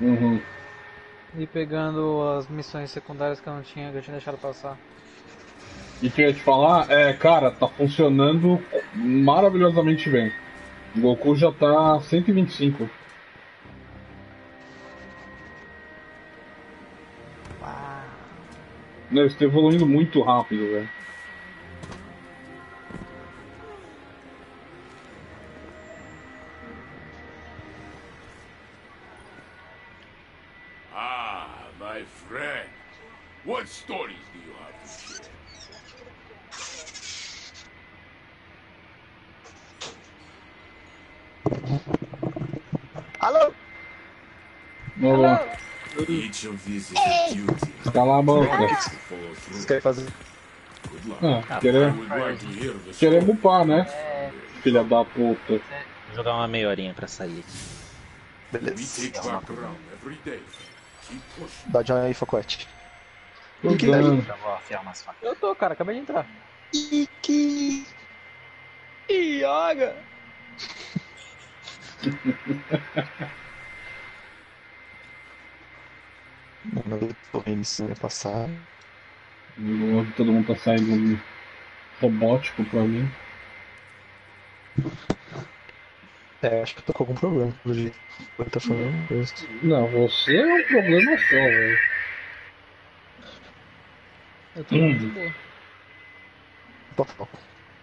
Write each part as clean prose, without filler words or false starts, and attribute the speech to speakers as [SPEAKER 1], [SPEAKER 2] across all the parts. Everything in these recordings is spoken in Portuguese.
[SPEAKER 1] Uhum.
[SPEAKER 2] E pegando as missões secundárias que eu tinha deixado passar.
[SPEAKER 1] E que eu ia te falar, cara, tá funcionando maravilhosamente bem. O Goku já tá 125.
[SPEAKER 2] Uau.
[SPEAKER 1] Não, isso tá evoluindo muito rápido, velho.
[SPEAKER 3] Ah, my friend. What stories do you have to share?
[SPEAKER 4] Alô?
[SPEAKER 1] Ô,
[SPEAKER 2] Hello!
[SPEAKER 3] Each of these is a duty
[SPEAKER 1] cala a
[SPEAKER 4] Vem cá, o
[SPEAKER 1] boca.
[SPEAKER 4] que
[SPEAKER 3] you
[SPEAKER 4] que
[SPEAKER 3] have to follow
[SPEAKER 4] vocês
[SPEAKER 3] through.
[SPEAKER 4] querem fazer?
[SPEAKER 3] Good luck.
[SPEAKER 1] Ah,
[SPEAKER 2] Ah,
[SPEAKER 3] I
[SPEAKER 1] querer,
[SPEAKER 3] would like to
[SPEAKER 2] Fred.
[SPEAKER 3] hear the
[SPEAKER 1] querer
[SPEAKER 3] story.
[SPEAKER 1] bupar, né?
[SPEAKER 2] É.
[SPEAKER 1] Filha da puta.
[SPEAKER 5] Vou jogar uma meia horinha pra sair aqui.
[SPEAKER 3] We
[SPEAKER 4] Beleza.
[SPEAKER 3] take back ground every day. Keep pushing.
[SPEAKER 4] Dá de aí, Focote.
[SPEAKER 1] Tô
[SPEAKER 4] Ike daí.
[SPEAKER 1] dando.
[SPEAKER 5] Já vou afiar umas facas.
[SPEAKER 2] Eu tô, cara, acabei de entrar.
[SPEAKER 4] Ike. Iaga. Mano, eu tô vendo isso vai passar.
[SPEAKER 1] Todo mundo tá saindo robótico pra mim.
[SPEAKER 4] Acho que eu tô com algum problema, pelo jeito. Ele tá falando coisa.
[SPEAKER 1] Não, você é um problema só, velho.
[SPEAKER 2] Eu tô muito de boa.
[SPEAKER 4] Tô foco.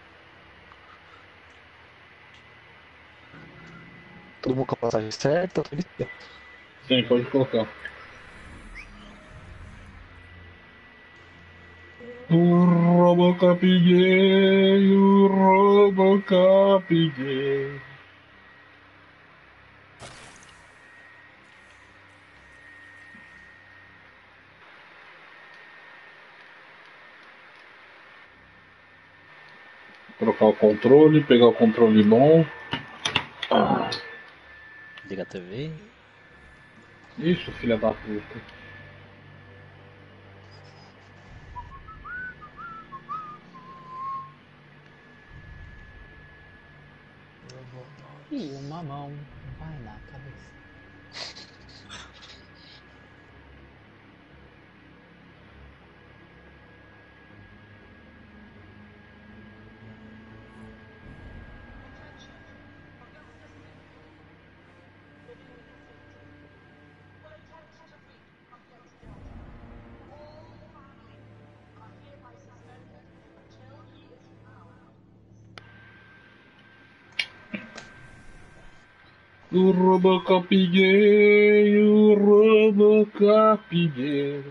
[SPEAKER 4] Todo mundo com a passagem certa, tudo certo.
[SPEAKER 1] Sim, pode colocar. O Robocop gay, o Robocop gay. Trocar o controle, pegar o controle bom.
[SPEAKER 5] Liga a TV.
[SPEAKER 1] Isso, filha da puta.
[SPEAKER 2] E uma mão vai na cabeça.
[SPEAKER 1] O Robocop gay, o Robocop gay.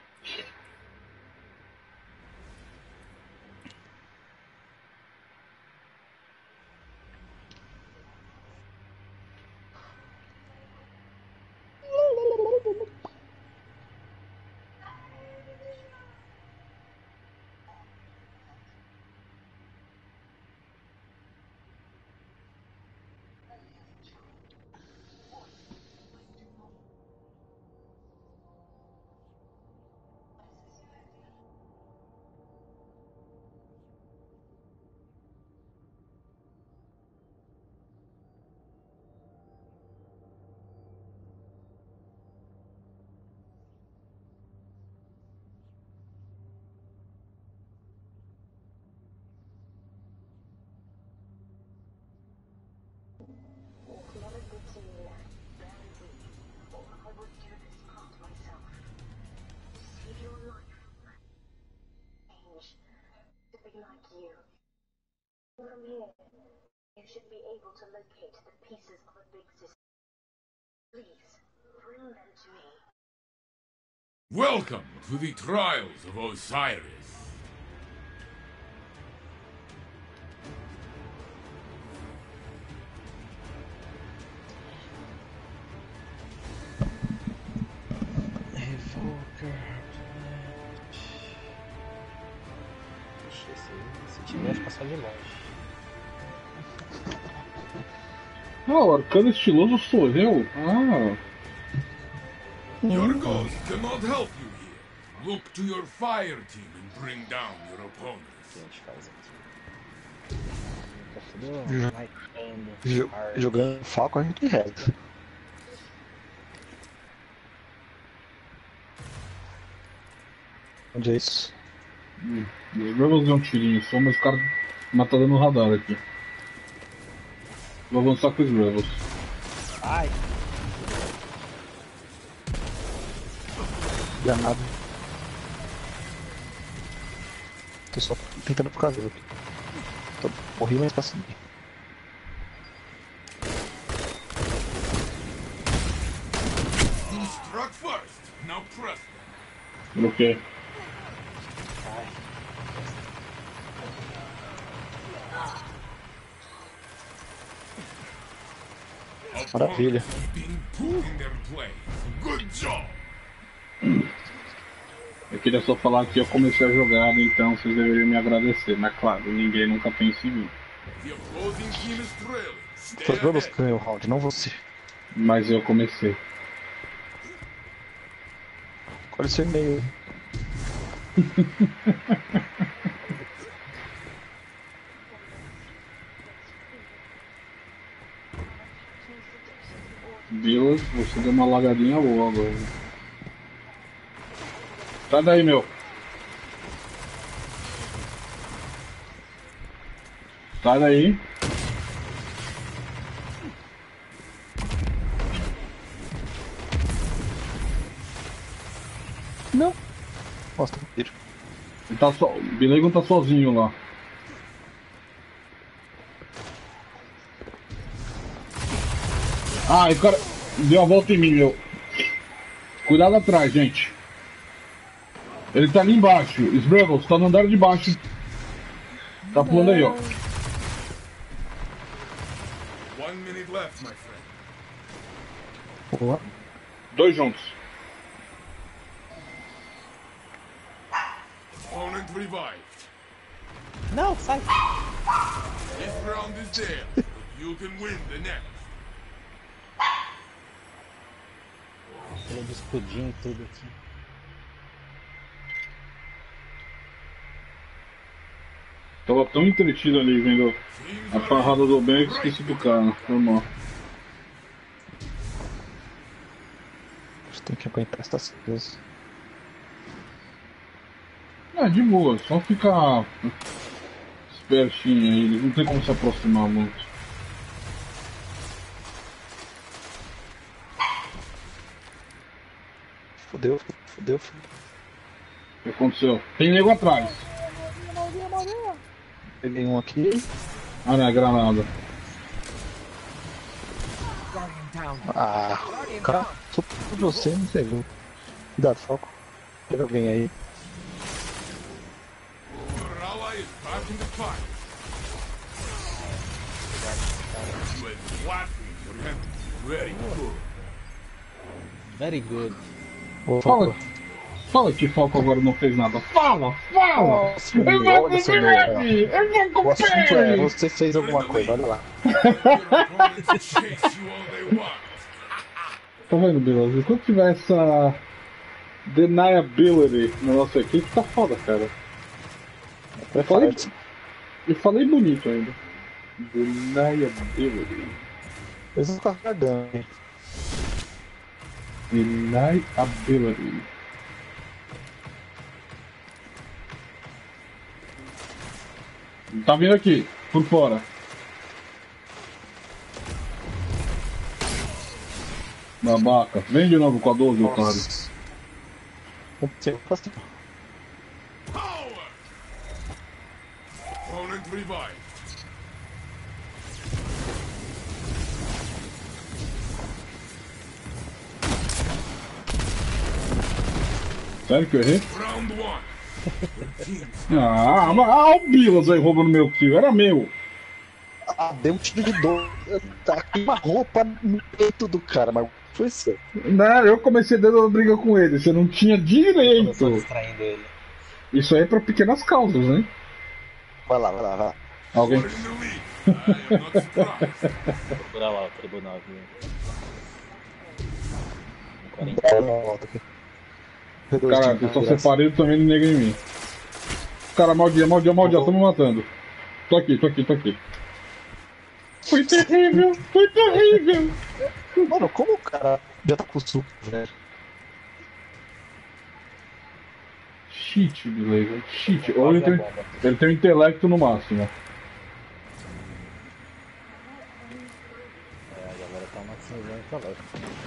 [SPEAKER 3] Welcome to the trials of Osiris.
[SPEAKER 2] Revoker. Ixi, se tiver, fica só de longe.
[SPEAKER 1] Ah, o arcano estiloso sou eu? Ah.
[SPEAKER 3] Your ghost cannot help you here. Look to your fire team and bring down your
[SPEAKER 2] O
[SPEAKER 3] opponents.
[SPEAKER 2] que a gente faz aqui? Tá tudo vai tendo.
[SPEAKER 4] Jogando Falcon a gente reza. Onde é isso?
[SPEAKER 1] Os Rebels deu um tirinho só, mas o cara tá dando radar aqui. Vou avançar com os Rebels.
[SPEAKER 5] Ai!
[SPEAKER 4] Danado. Tô só tentando por causa aqui. Morri, mas passei.
[SPEAKER 3] You struck first. Now press them.
[SPEAKER 1] Bloqueei.
[SPEAKER 4] Maravilha.
[SPEAKER 3] Being put in their place. Good job.
[SPEAKER 1] Eu queria só falar que eu comecei a jogada, então vocês deveriam me agradecer. Mas claro, ninguém nunca pensa em mim.
[SPEAKER 3] The opposing team is trailing. Stay
[SPEAKER 4] Foi Rebels
[SPEAKER 3] ahead.
[SPEAKER 4] que ganhou o round, não você.
[SPEAKER 1] Mas eu comecei.
[SPEAKER 4] Qual é o seu e-mail?
[SPEAKER 1] Bilas, você deu uma lagadinha boa agora. Sai daí, meu. Sai daí.
[SPEAKER 4] Não. Nossa, tá com tiro.
[SPEAKER 1] Ele tá o Bilegon tá sozinho lá. Ah, o cara deu a volta em mim, meu. Cuidado atrás, gente. Ele tá ali embaixo. Sbrevels, tá no andar de baixo. Tá pulando aí, ó.
[SPEAKER 3] 1 minute left, my friend.
[SPEAKER 4] Boa.
[SPEAKER 1] Dois juntos.
[SPEAKER 3] Opponent revived.
[SPEAKER 5] Não, sai!
[SPEAKER 3] This round is theirs, but you can win the next.
[SPEAKER 5] Ele de escudinho e tudo aqui.
[SPEAKER 1] Tava tão entretido ali vendo a farrada do bem que esqueci do cara. Normal.
[SPEAKER 4] A gente tem que aguentar essas coisas.
[SPEAKER 1] É, de boa, só ficar espertinho aí, eles não tem como se aproximar muito.
[SPEAKER 4] Fudeu.
[SPEAKER 1] O que aconteceu? Tem nego atrás.
[SPEAKER 4] Peguei um aqui.
[SPEAKER 1] Ah, não, é granada.
[SPEAKER 4] Ah, cara, só por você não pegou. Cuidado, foco. Tem alguém aí.
[SPEAKER 3] Your ally is back in the fight. You are flattening your enemy. Very good.
[SPEAKER 5] Very good.
[SPEAKER 4] Ô,
[SPEAKER 1] Fala,
[SPEAKER 4] foco.
[SPEAKER 1] fala que Falco agora não fez nada. Fala!
[SPEAKER 4] Nossa,
[SPEAKER 1] Eu vou
[SPEAKER 4] olha essa
[SPEAKER 1] com
[SPEAKER 4] merda.
[SPEAKER 1] ele! Eu vou
[SPEAKER 4] O
[SPEAKER 1] com
[SPEAKER 4] assunto é,
[SPEAKER 1] ele!
[SPEAKER 4] você fez alguma coisa, olha lá.
[SPEAKER 3] Your opponents chase you all they want.
[SPEAKER 1] Tá vendo, Bilas? Enquanto tiver essa deniability na nossa equipe, tá foda, cara. Eu falei bonito ainda. Deniability.
[SPEAKER 4] Eles não estão guardando, hein?
[SPEAKER 1] Deniability. Tá vindo aqui, por fora. Babaca. Vem de novo com a 12, otário.
[SPEAKER 4] Nossa.
[SPEAKER 3] Power! Opponent revived.
[SPEAKER 1] Sério que eu errei?
[SPEAKER 3] Round 1.
[SPEAKER 1] O Bilas aí roubando meu kill. Era meu.
[SPEAKER 4] Ah, deu um tiro de dor. Tá aqui uma roupa no peito do cara, mas foi certo.
[SPEAKER 1] Não, eu comecei dando uma briga com ele. Você não tinha
[SPEAKER 5] Eu tô
[SPEAKER 1] direito.
[SPEAKER 5] distraindo ele.
[SPEAKER 1] Isso aí é pra pequenas causas, hein?
[SPEAKER 4] Vai lá, vai lá, vai lá.
[SPEAKER 1] Alguém.
[SPEAKER 3] You're in the lead. I am not surprised.
[SPEAKER 5] Procura lá o tribunal. Viu? 40.
[SPEAKER 4] Dá uma volta aqui.
[SPEAKER 1] Cara, eu só separei também de nego em mim. Cara, maldia, tão me matando. Tô aqui. Foi terrível.
[SPEAKER 4] Mano, como o cara já tá com suco, velho?
[SPEAKER 1] cheat, beleza? Cheat. Ou
[SPEAKER 5] Fazer
[SPEAKER 1] ele tem,
[SPEAKER 5] a bomba.
[SPEAKER 1] ele tem um intelecto no máximo.
[SPEAKER 5] É, a galera tá maximizando o intelecto.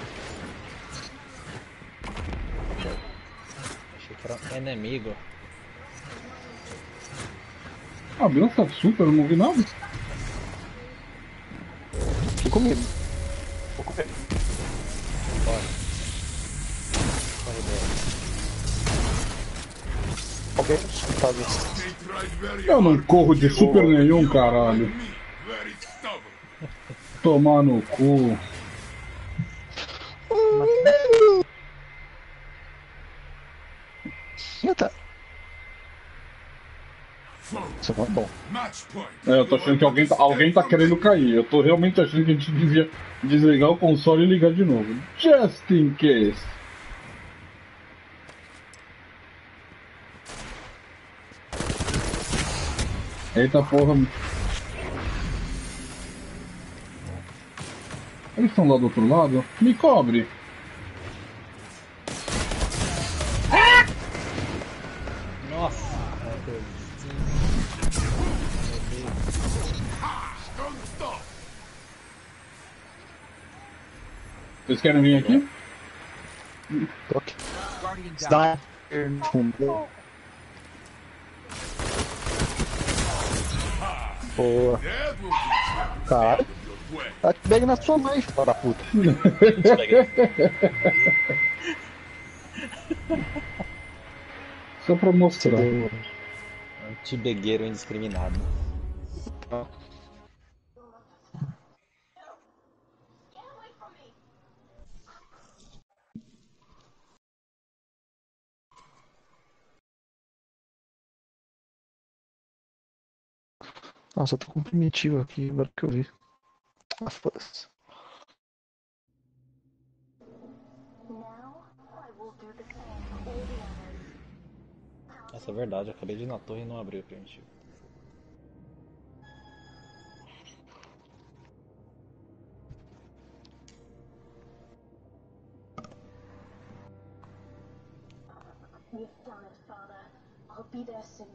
[SPEAKER 5] Achei que era inimigo.
[SPEAKER 1] Ah, a Bila tá super, eu não vi nada.
[SPEAKER 4] Fiquei com medo. Vou comer.
[SPEAKER 5] Bora. Corre dela.
[SPEAKER 4] Ok, faz isso.
[SPEAKER 3] They tried very
[SPEAKER 1] Eu não
[SPEAKER 3] hard.
[SPEAKER 1] corro de super nenhum,
[SPEAKER 3] You,
[SPEAKER 1] caralho.
[SPEAKER 3] like me, very stubborn.
[SPEAKER 1] Tomar no cu.
[SPEAKER 4] Eita,
[SPEAKER 3] Foe,
[SPEAKER 4] isso não é bom.
[SPEAKER 3] match point.
[SPEAKER 1] É, eu tô achando que alguém tá querendo cair. Eu tô realmente achando que a gente devia desligar o console e ligar de novo. Just in case. Eita porra. Eles estão lá do outro lado? Me cobre.
[SPEAKER 5] Nossa!
[SPEAKER 3] Don't stop.
[SPEAKER 1] Vocês querem vir aqui?
[SPEAKER 4] Ok. Sniper no fundo. Boa.
[SPEAKER 3] That will be
[SPEAKER 4] Caralho.
[SPEAKER 3] your way.
[SPEAKER 4] Atibeg na sua mãe, filha da puta.
[SPEAKER 1] Só pra
[SPEAKER 4] Você
[SPEAKER 1] mostrar.
[SPEAKER 4] deu.
[SPEAKER 5] Antibegueiro indiscriminado.
[SPEAKER 4] Nossa, eu tô com primitivo aqui, agora que eu vi. Ah, foda-se.
[SPEAKER 5] Essa é verdade, eu acabei de ir na torre e não abri o primitivo.
[SPEAKER 6] You've done it, Father. I'll be there soon.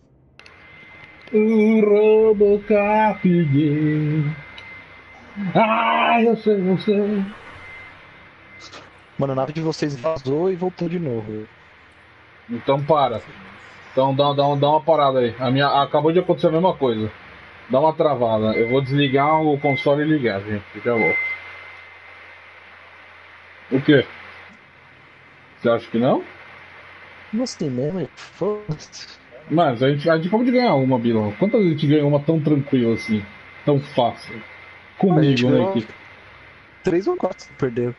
[SPEAKER 1] O Robocop. Ah, eu sei.
[SPEAKER 4] Mano, a nave de vocês vazou e voltou de novo.
[SPEAKER 1] Então para. Então dá uma parada aí. A minha acabou de acontecer a mesma coisa. Dá uma travada. Eu vou desligar o console e ligar, gente. Já volto. O quê? Você acha que não?
[SPEAKER 4] Como assim mesmo? Foda-se.
[SPEAKER 1] Mas a gente acabou de ganhar uma, Bilão. Quantas vezes a gente ganhou uma tão tranquila assim? Tão fácil?
[SPEAKER 4] A gente
[SPEAKER 1] Comigo, né,
[SPEAKER 4] ganhou
[SPEAKER 1] aqui?
[SPEAKER 4] 3 ou 4 se perdeu.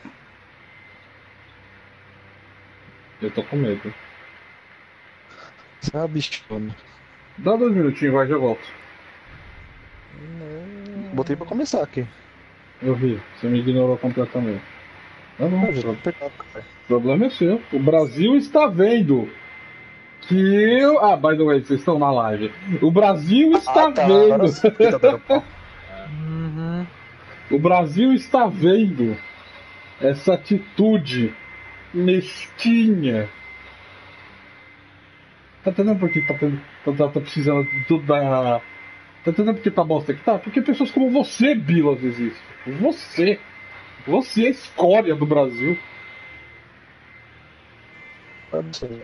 [SPEAKER 1] Eu tô com medo.
[SPEAKER 4] Você é uma bichona.
[SPEAKER 1] Dá 2 minutinhos, vai, já volto.
[SPEAKER 4] Botei pra começar aqui.
[SPEAKER 1] Eu vi, você me ignorou completamente. Tá bom,
[SPEAKER 4] Ah, já tá apertado, cara.
[SPEAKER 1] o problema é seu. O Brasil está vendo que eu. Ah, by the way, vocês estão na live. O Brasil está
[SPEAKER 4] Ah, tá. Agora
[SPEAKER 1] vendo.
[SPEAKER 4] sim que tá dando pau.
[SPEAKER 2] Uhum.
[SPEAKER 1] O Brasil está vendo essa atitude mesquinha. Tá entendendo por que tá precisando de tudo da. Tá entendendo por que tá bosta aqui? Tá? Porque pessoas como você, Bilas, existem. Você. Você é a escória do Brasil.
[SPEAKER 4] Pode ser.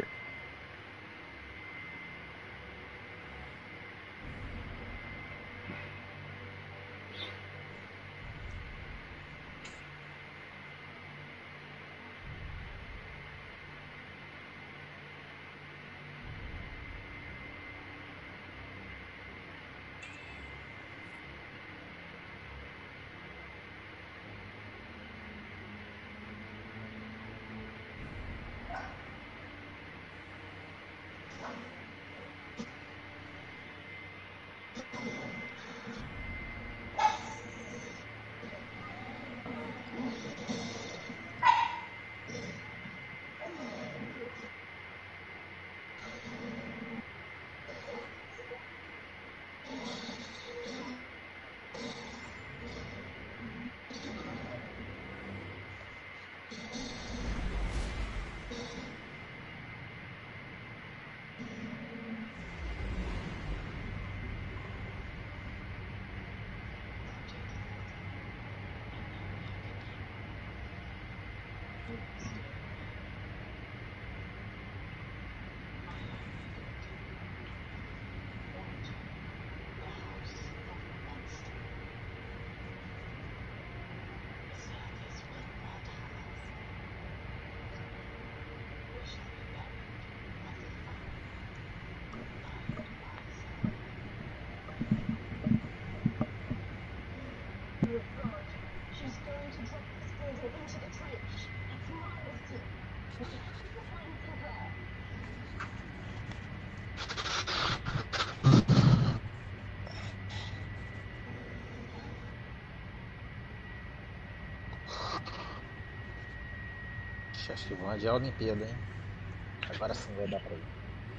[SPEAKER 5] Acho que vão adiar a Olimpíada, hein? Agora sim vai dar pra ir.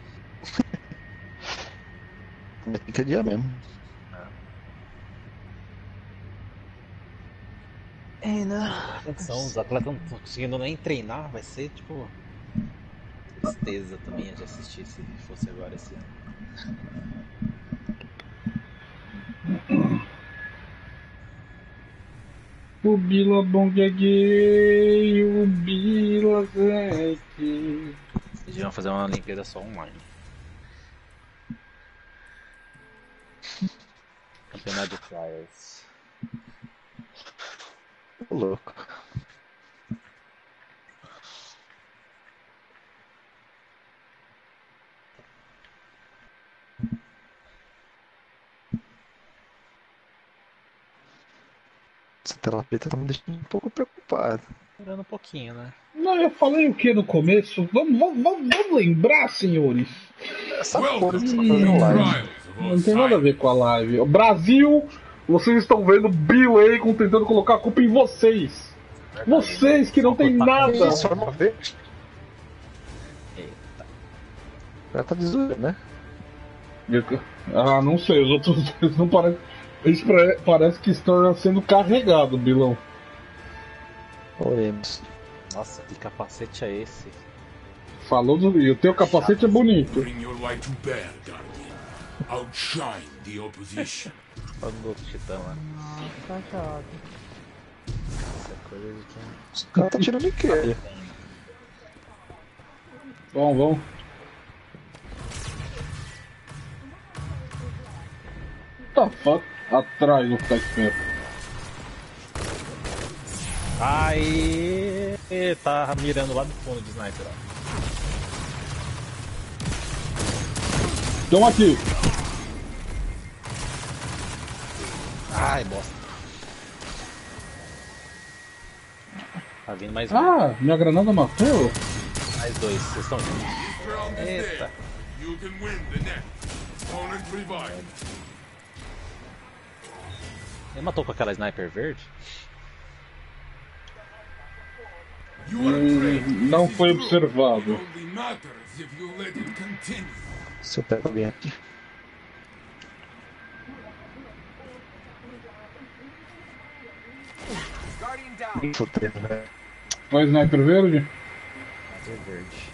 [SPEAKER 4] Tem que adiar mesmo.
[SPEAKER 5] Atenção, os atletas não estão conseguindo nem treinar, vai ser tipo. Tristeza também de assistir se fosse agora esse ano.
[SPEAKER 1] O Bila Bong é gay, o Bila é gay.
[SPEAKER 5] Eles deviam fazer uma Olimpíada só online. Campeonato de Trials.
[SPEAKER 4] Ô, louco. Essa tela preta tá me deixando um pouco preocupado.
[SPEAKER 5] Durando um pouquinho, né?
[SPEAKER 1] Não, eu falei o que no começo? Vamos lembrar, senhores.
[SPEAKER 4] Essa porra
[SPEAKER 3] Welcome
[SPEAKER 4] que
[SPEAKER 3] to
[SPEAKER 4] tá
[SPEAKER 3] the
[SPEAKER 4] fazendo live.
[SPEAKER 3] trials of
[SPEAKER 1] Não tem nada a
[SPEAKER 3] Osiris.
[SPEAKER 1] ver com a live. Brasil, vocês estão vendo Bill Akon tentando colocar a culpa em vocês. Vocês que não tem nada.
[SPEAKER 4] Isso, arma verde.
[SPEAKER 5] Eita.
[SPEAKER 4] O cara tá de zoeira, né?
[SPEAKER 1] Ah, não sei, os outros dois não parecem. Eles parece que estão sendo carregados, Bilão.
[SPEAKER 4] Oremos.
[SPEAKER 5] Nossa, que capacete é esse?
[SPEAKER 1] Falou do. E o teu capacete é bonito.
[SPEAKER 3] Bring your light to bear, Guardian. Outshine the opposition.
[SPEAKER 5] Olha o outro titã lá.
[SPEAKER 2] Tá chato.
[SPEAKER 5] Essa coisa de quem.
[SPEAKER 4] Os caras tá tirando em quê?
[SPEAKER 1] Vamos. Tá fuck. Atrás do ficar esperto.
[SPEAKER 5] Aí tá mirando lá no fundo de sniper, ó.
[SPEAKER 1] Então aqui.
[SPEAKER 5] Ai, bosta. Tá vindo mais um.
[SPEAKER 1] Ah, minha granada matou?
[SPEAKER 5] Mais dois, vocês estão vendo?
[SPEAKER 3] Ground is
[SPEAKER 5] Eita.
[SPEAKER 3] there. You can win the next. Opponent revived.
[SPEAKER 5] Ele matou com aquela sniper verde?
[SPEAKER 3] You are great.
[SPEAKER 1] Não
[SPEAKER 3] This is
[SPEAKER 1] foi
[SPEAKER 3] true.
[SPEAKER 1] observado.
[SPEAKER 3] It only matters if you let it continue.
[SPEAKER 4] Se eu pego bem aqui. Fudeu, né?
[SPEAKER 1] Vai sniper verde?
[SPEAKER 5] Sniper verde.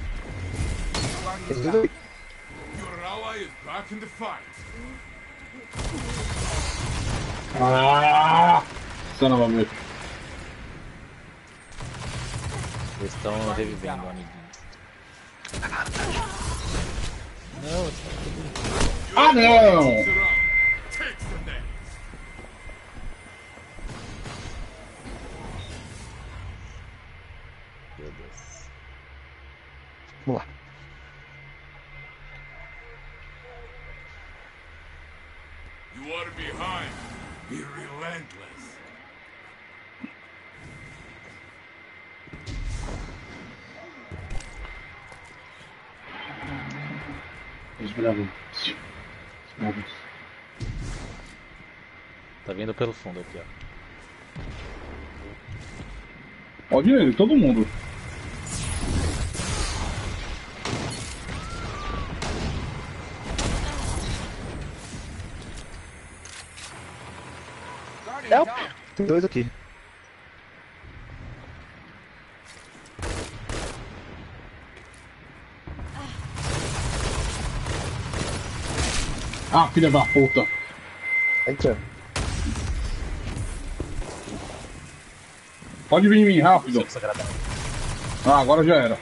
[SPEAKER 3] Your ally is back in the fight.
[SPEAKER 1] Ah! Son of a bitch.
[SPEAKER 5] Eles estão revivendo o amiguinho. Não,
[SPEAKER 1] Ah, não!
[SPEAKER 3] Surround. Take the next.
[SPEAKER 5] meu Deus.
[SPEAKER 4] Vamos lá.
[SPEAKER 3] You are behind. Be relentless.
[SPEAKER 1] Esbravo.
[SPEAKER 5] Tá vindo pelo fundo aqui, ó.
[SPEAKER 1] Pode ele, todo mundo.
[SPEAKER 4] Help! Tem dois aqui.
[SPEAKER 1] Ah, filha da puta.
[SPEAKER 4] Tá entrando.
[SPEAKER 1] Pode vir em mim, rápido.
[SPEAKER 5] Isso é agradável.
[SPEAKER 1] Ah, agora já era.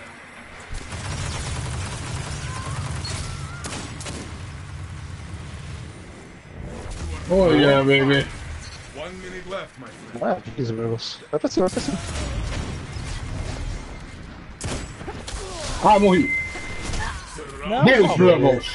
[SPEAKER 1] Oh yeah, baby.
[SPEAKER 3] 1 minute left, my friend.
[SPEAKER 4] Ah, Smurfs. Vai pra cima, vai pra cima.
[SPEAKER 1] Ah, morri. Deus, Rebels.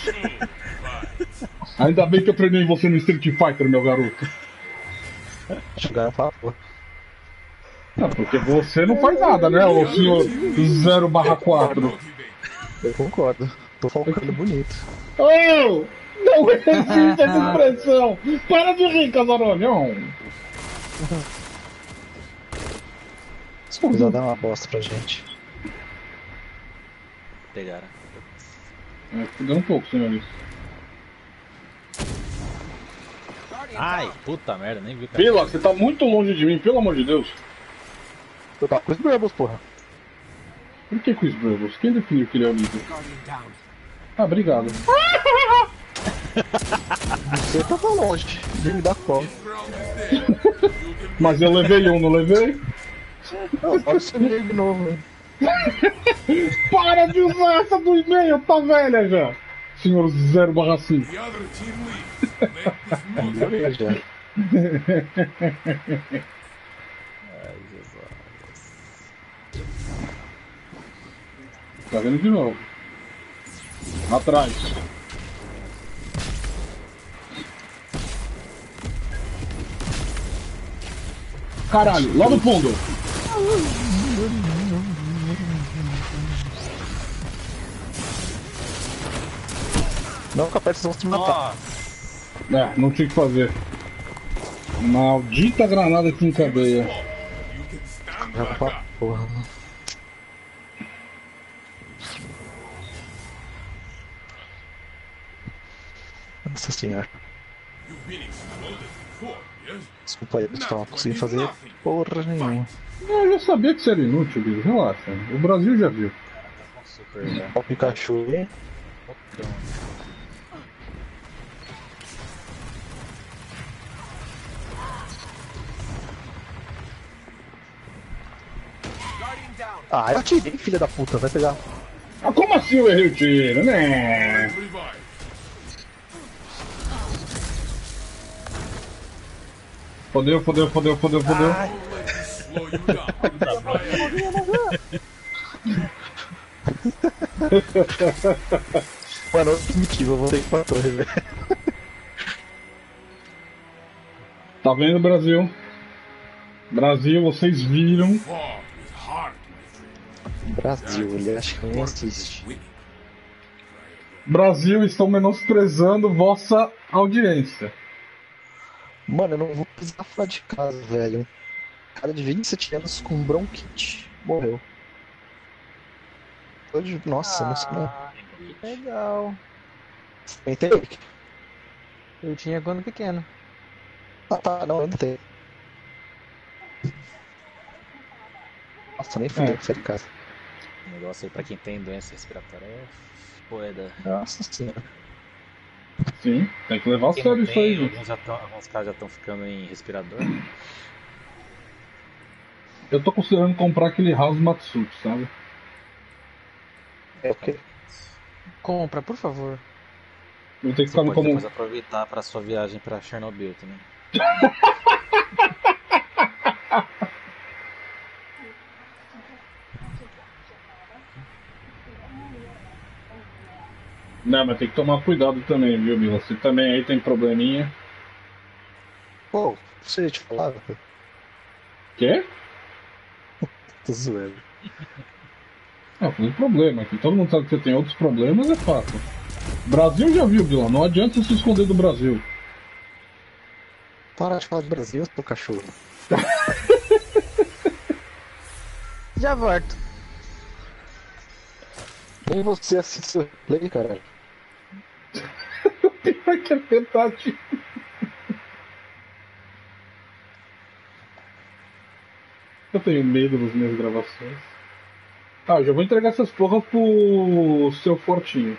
[SPEAKER 1] Ainda bem que eu treinei você no Street Fighter, meu garoto.
[SPEAKER 4] Jogaram pra porra.
[SPEAKER 1] Não, porque você não faz nada, né, o senhor 0/4?
[SPEAKER 4] Eu concordo. Tô falcando bonito.
[SPEAKER 1] Oh! Não existe essa expressão! Para de rir, Casarone!
[SPEAKER 4] Esse coisa dá uma bosta pra gente.
[SPEAKER 5] Pegaram.
[SPEAKER 1] Cuidando um pouco, senhores.
[SPEAKER 5] Ai, puta merda, nem vi o cara.
[SPEAKER 1] Vila, você tá muito longe de mim, pelo amor de Deus.
[SPEAKER 4] Eu tava com os bravos, porra.
[SPEAKER 1] Por que Chris Bravos? Quem definiu que ele é o líder? Ah, obrigado.
[SPEAKER 4] Você tava longe de me dar cola.
[SPEAKER 1] Mas eu levei um, não levei?
[SPEAKER 4] Não, agora você me de novo, hein?
[SPEAKER 1] Para de usar essa do e-mail, tá velha já! Senhor 0/5.
[SPEAKER 3] The other team leads. Let this move.
[SPEAKER 4] Eu ia já.
[SPEAKER 5] Ai, Jesus.
[SPEAKER 1] Tá vendo de novo. Atrás. Caralho, lá no fundo.
[SPEAKER 4] Não, capaz, vocês vão se matar.
[SPEAKER 1] É, não tinha o que fazer. Maldita granada que encadeia.
[SPEAKER 3] You can stand
[SPEAKER 4] Já
[SPEAKER 3] back
[SPEAKER 4] pra
[SPEAKER 3] up.
[SPEAKER 4] porra. Nossa senhora.
[SPEAKER 3] You've been exploded before, yes?
[SPEAKER 4] Desculpa aí, pessoal. Não consegui fazer porra nenhuma.
[SPEAKER 1] Eu já sabia que isso era inútil, Guido. Relaxa. O Brasil já viu.
[SPEAKER 5] Com super, né?
[SPEAKER 4] Ó o Pikachu aí.
[SPEAKER 5] Botão.
[SPEAKER 4] Ah, eu atirei, filha da puta. Vai pegar.
[SPEAKER 1] Ah, como assim eu errei o tiro, né?
[SPEAKER 3] Revive.
[SPEAKER 1] Fodeu.
[SPEAKER 3] Slow you down.
[SPEAKER 4] Mano, outro motivo, eu vou ter que ir pra torre, velho.
[SPEAKER 1] Tá vendo, Brasil? Brasil, vocês viram.
[SPEAKER 3] Fog is hard, my friend.
[SPEAKER 4] Brasil, ele acha que nem assiste.
[SPEAKER 3] Wicked.
[SPEAKER 1] Brasil, estão menosprezando vossa audiência.
[SPEAKER 4] Mano, eu não vou precisar falar de casa, velho. Um cara de 27 anos com bronquite. Morreu. Nossa, não sei não.
[SPEAKER 2] Que legal.
[SPEAKER 4] Também tem ele.
[SPEAKER 2] Eu tinha quando pequeno.
[SPEAKER 4] Ah tá, não, eu não tenho. Nossa, nem fudeu que sai de casa.
[SPEAKER 5] O negócio aí pra quem tem doença respiratória é foda.
[SPEAKER 4] Nossa senhora.
[SPEAKER 1] Sim, tem que levar a
[SPEAKER 5] Quem
[SPEAKER 1] sério
[SPEAKER 5] não
[SPEAKER 1] isso aí,
[SPEAKER 5] tem,
[SPEAKER 1] gente.
[SPEAKER 5] alguns caras já estão ficando em respirador.
[SPEAKER 1] Eu tô considerando comprar aquele Hazmat Suit, sabe?
[SPEAKER 4] É o quê?
[SPEAKER 2] Compra, por favor.
[SPEAKER 1] Eu tenho que
[SPEAKER 5] Você
[SPEAKER 1] ficar me
[SPEAKER 5] pode
[SPEAKER 1] como.
[SPEAKER 5] depois aproveitar pra sua viagem pra Chernobyl também.
[SPEAKER 1] Não, mas tem que tomar cuidado também, viu, Mila? Você também aí tem probleminha.
[SPEAKER 4] Pô, você te falava?
[SPEAKER 1] Quê?
[SPEAKER 4] Tô zoando.
[SPEAKER 1] Não, tem problema aqui. Todo mundo sabe que você tem outros problemas, é fato. Brasil já viu, Vila. Não adianta você se esconder do Brasil.
[SPEAKER 4] Para de falar de Brasil, seu cachorro.
[SPEAKER 2] Já volto.
[SPEAKER 4] Nem você assiste seu replay, caralho.
[SPEAKER 1] Pior que é verdade. Eu tenho medo das minhas gravações. Ah, eu já vou entregar essas porras pro seu fortinho.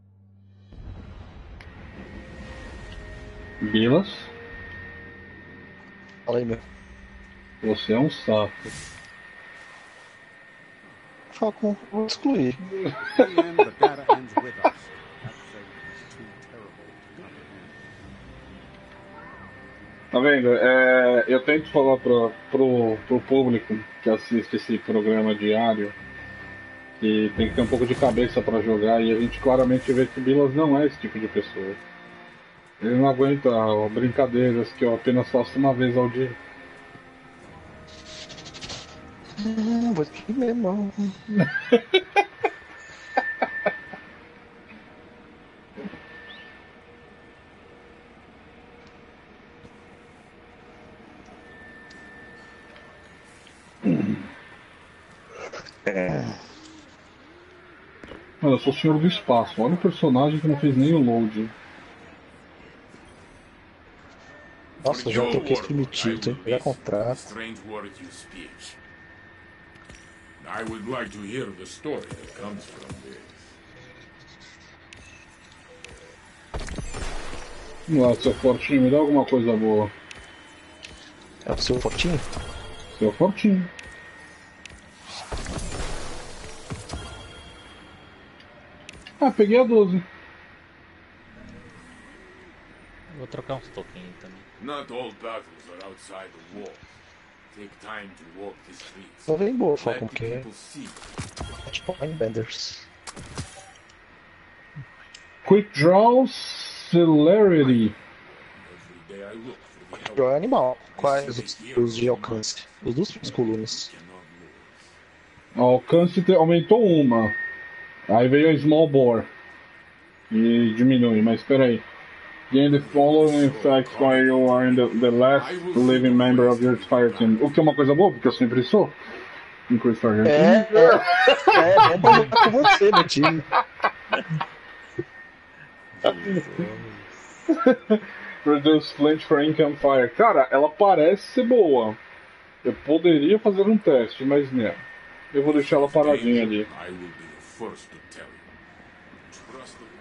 [SPEAKER 1] Vilas.
[SPEAKER 4] Fala aí, meu.
[SPEAKER 1] Você é um sapo.
[SPEAKER 4] Falcon, vou excluir.
[SPEAKER 7] In the end, the data ends with us. That fate is too terrible to comprehend.
[SPEAKER 1] Tá vendo? Eu tento falar pro público que assiste esse programa diário que tem que ter um pouco de cabeça pra jogar e a gente claramente vê que o Bilas não é esse tipo de pessoa. Ele não aguenta brincadeiras que eu apenas faço uma vez ao dia.
[SPEAKER 4] Vou excluir mesmo.
[SPEAKER 1] Mano, eu sou o Senhor do Espaço. Olha o personagem que não fez nem o load.
[SPEAKER 4] Nossa, já troquei esse primitivo, tem que pegar contrato.
[SPEAKER 3] Strange word you speak. I would like to hear the story that comes from this.
[SPEAKER 1] Vamos lá, seu fortinho, me dá alguma coisa boa.
[SPEAKER 4] É o seu fortinho?
[SPEAKER 1] Seu fortinho. Ah, peguei a 12.
[SPEAKER 5] Vou trocar uns tokens também.
[SPEAKER 3] Not all battles are outside the walls. Take time to walk the streets.
[SPEAKER 4] Só vem boa,
[SPEAKER 3] Let
[SPEAKER 4] Falcon,
[SPEAKER 3] the
[SPEAKER 4] porque
[SPEAKER 3] people see.
[SPEAKER 4] é tipo Mindbenders.
[SPEAKER 1] Quick Draw Celerity.
[SPEAKER 3] Every day I look for the help.
[SPEAKER 4] Draw é animal. Quais os de alcance? Os duas primeiras colunas.
[SPEAKER 3] Cannot lose.
[SPEAKER 1] O alcance aumentou uma. Aí veio a Small Bore. E diminui, mas espera aí. Gain the following effects while you are in the last living member of your fire team. O que é uma coisa boa, porque eu sempre sou. Increase fire team.
[SPEAKER 4] Vamos jogar com você no time.
[SPEAKER 1] Reduce flinch for income fire. Cara, ela parece ser boa. Eu poderia fazer um teste, mas não. Eu vou deixar ela paradinha ali.
[SPEAKER 3] I will be the first to tell you. Trust me.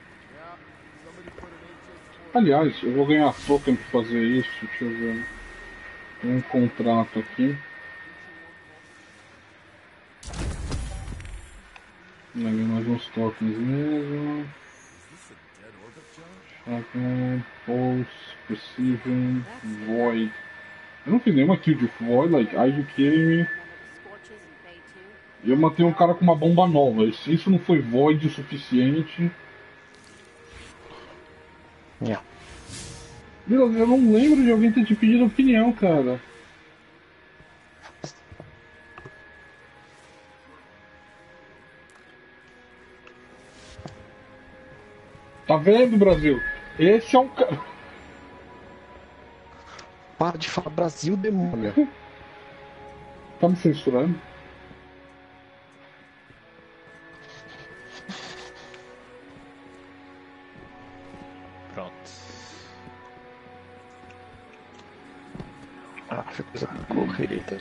[SPEAKER 1] Aliás, eu vou ganhar token pra fazer isso. Deixa eu ver. Tem um contrato aqui. Ganhei mais uns tokens mesmo. Shotgun, Pulse, Precision, Void. Eu não fiz nenhuma kill de Void, like, are you kidding me? E eu matei um cara com uma bomba nova. Se isso não foi Void o suficiente.
[SPEAKER 4] Yeah.
[SPEAKER 1] Meu, eu não lembro de alguém ter te pedido opinião, cara. Tá vendo, Brasil? Esse é um cara.
[SPEAKER 4] Para de falar Brasil, demônio.
[SPEAKER 1] Tá me censurando?
[SPEAKER 5] Pronto.
[SPEAKER 4] Ah, foi coisa correta.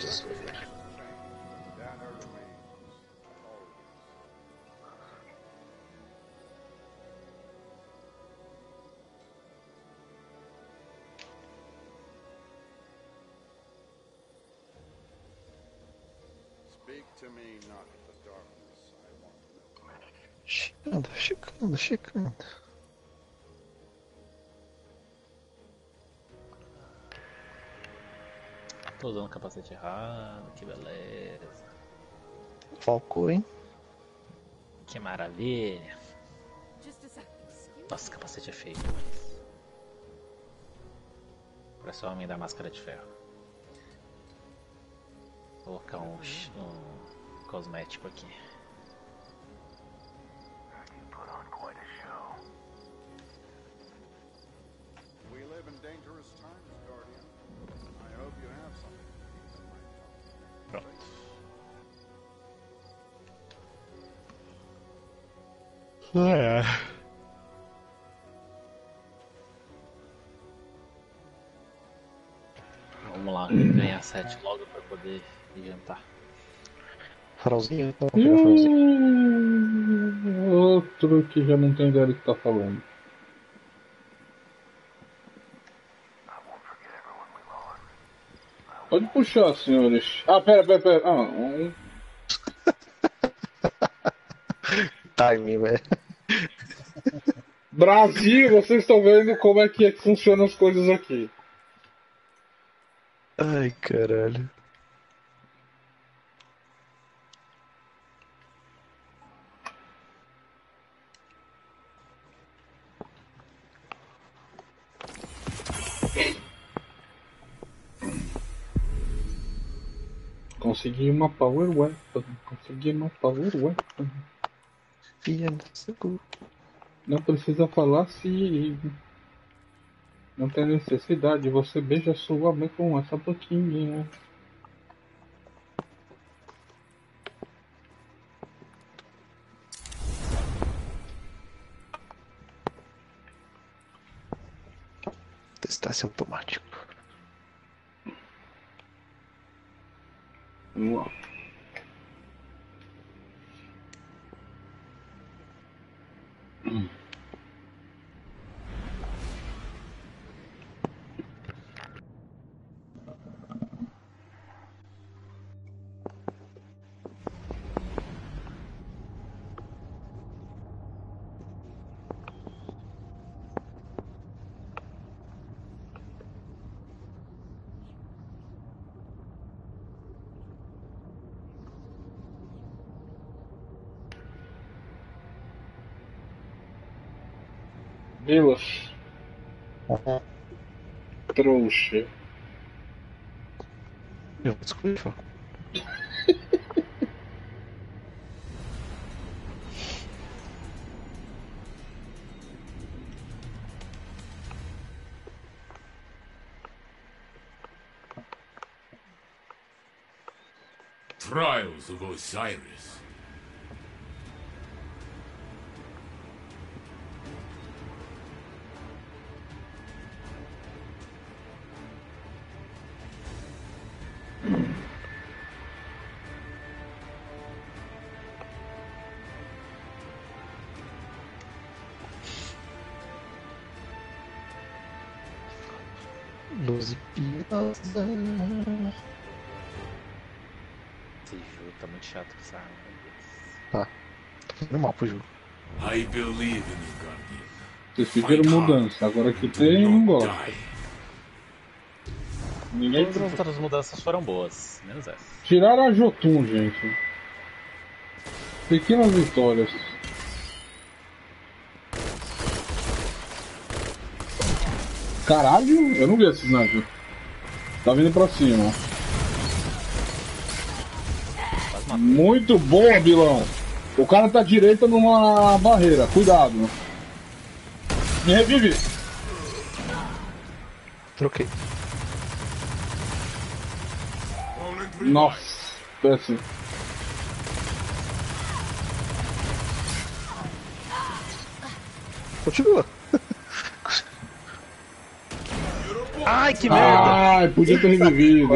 [SPEAKER 7] Speak to me, not the darkness. I want to know.
[SPEAKER 4] Chegando.
[SPEAKER 5] Tô usando o capacete errado, que beleza.
[SPEAKER 4] Falcou, hein?
[SPEAKER 5] Que maravilha. Nossa, o capacete é feio demais. Parece o homem da máscara de ferro. Vou colocar um cosmético aqui.
[SPEAKER 7] We live in dangerous times, Guardian. I hope you have something to keep in mind.
[SPEAKER 5] Pronto. Vamos lá, ganhar 7 logo pra poder ir jantar.
[SPEAKER 4] Farolzinho? Não, vou pegar farolzinho.
[SPEAKER 1] Outro que já não tem ideia do que tá falando. Pode puxar, senhores. Ah, pera.
[SPEAKER 4] Timing, velho.
[SPEAKER 1] Brasil, vocês estão vendo como é que funcionam as coisas aqui.
[SPEAKER 4] Ai, caralho.
[SPEAKER 1] Consegui uma Power Weapon.
[SPEAKER 4] Filha do seu.
[SPEAKER 1] Não precisa falar se... Não tem necessidade, você beija sua mãe com essa boquinha.
[SPEAKER 4] Testar-se automático.
[SPEAKER 1] Vamos lá. Vilas. Trouxa.
[SPEAKER 4] Desculpa.
[SPEAKER 3] Trials of Osiris.
[SPEAKER 4] Luz e pilas.
[SPEAKER 5] Esse jogo tá muito chato com essa arma.
[SPEAKER 4] Tá. Tô fazendo mal pro jogo.
[SPEAKER 3] I believe in you, Guardian.
[SPEAKER 1] Vocês pediram mudança, agora que tem, não gosto. Ninguém...
[SPEAKER 5] Todas as outras mudanças foram boas, menos essa.
[SPEAKER 1] Tiraram a Jotun, gente. Pequenas vitórias. Caralho, eu não vi esse sniper. Tá vindo pra cima. Muito boa, vilão. O cara tá à direita numa barreira. Cuidado. Me revive.
[SPEAKER 4] Troquei.
[SPEAKER 1] Nossa, péssimo.
[SPEAKER 4] Continua.
[SPEAKER 5] Ai, que merda!
[SPEAKER 1] Ai, podia ter revivido.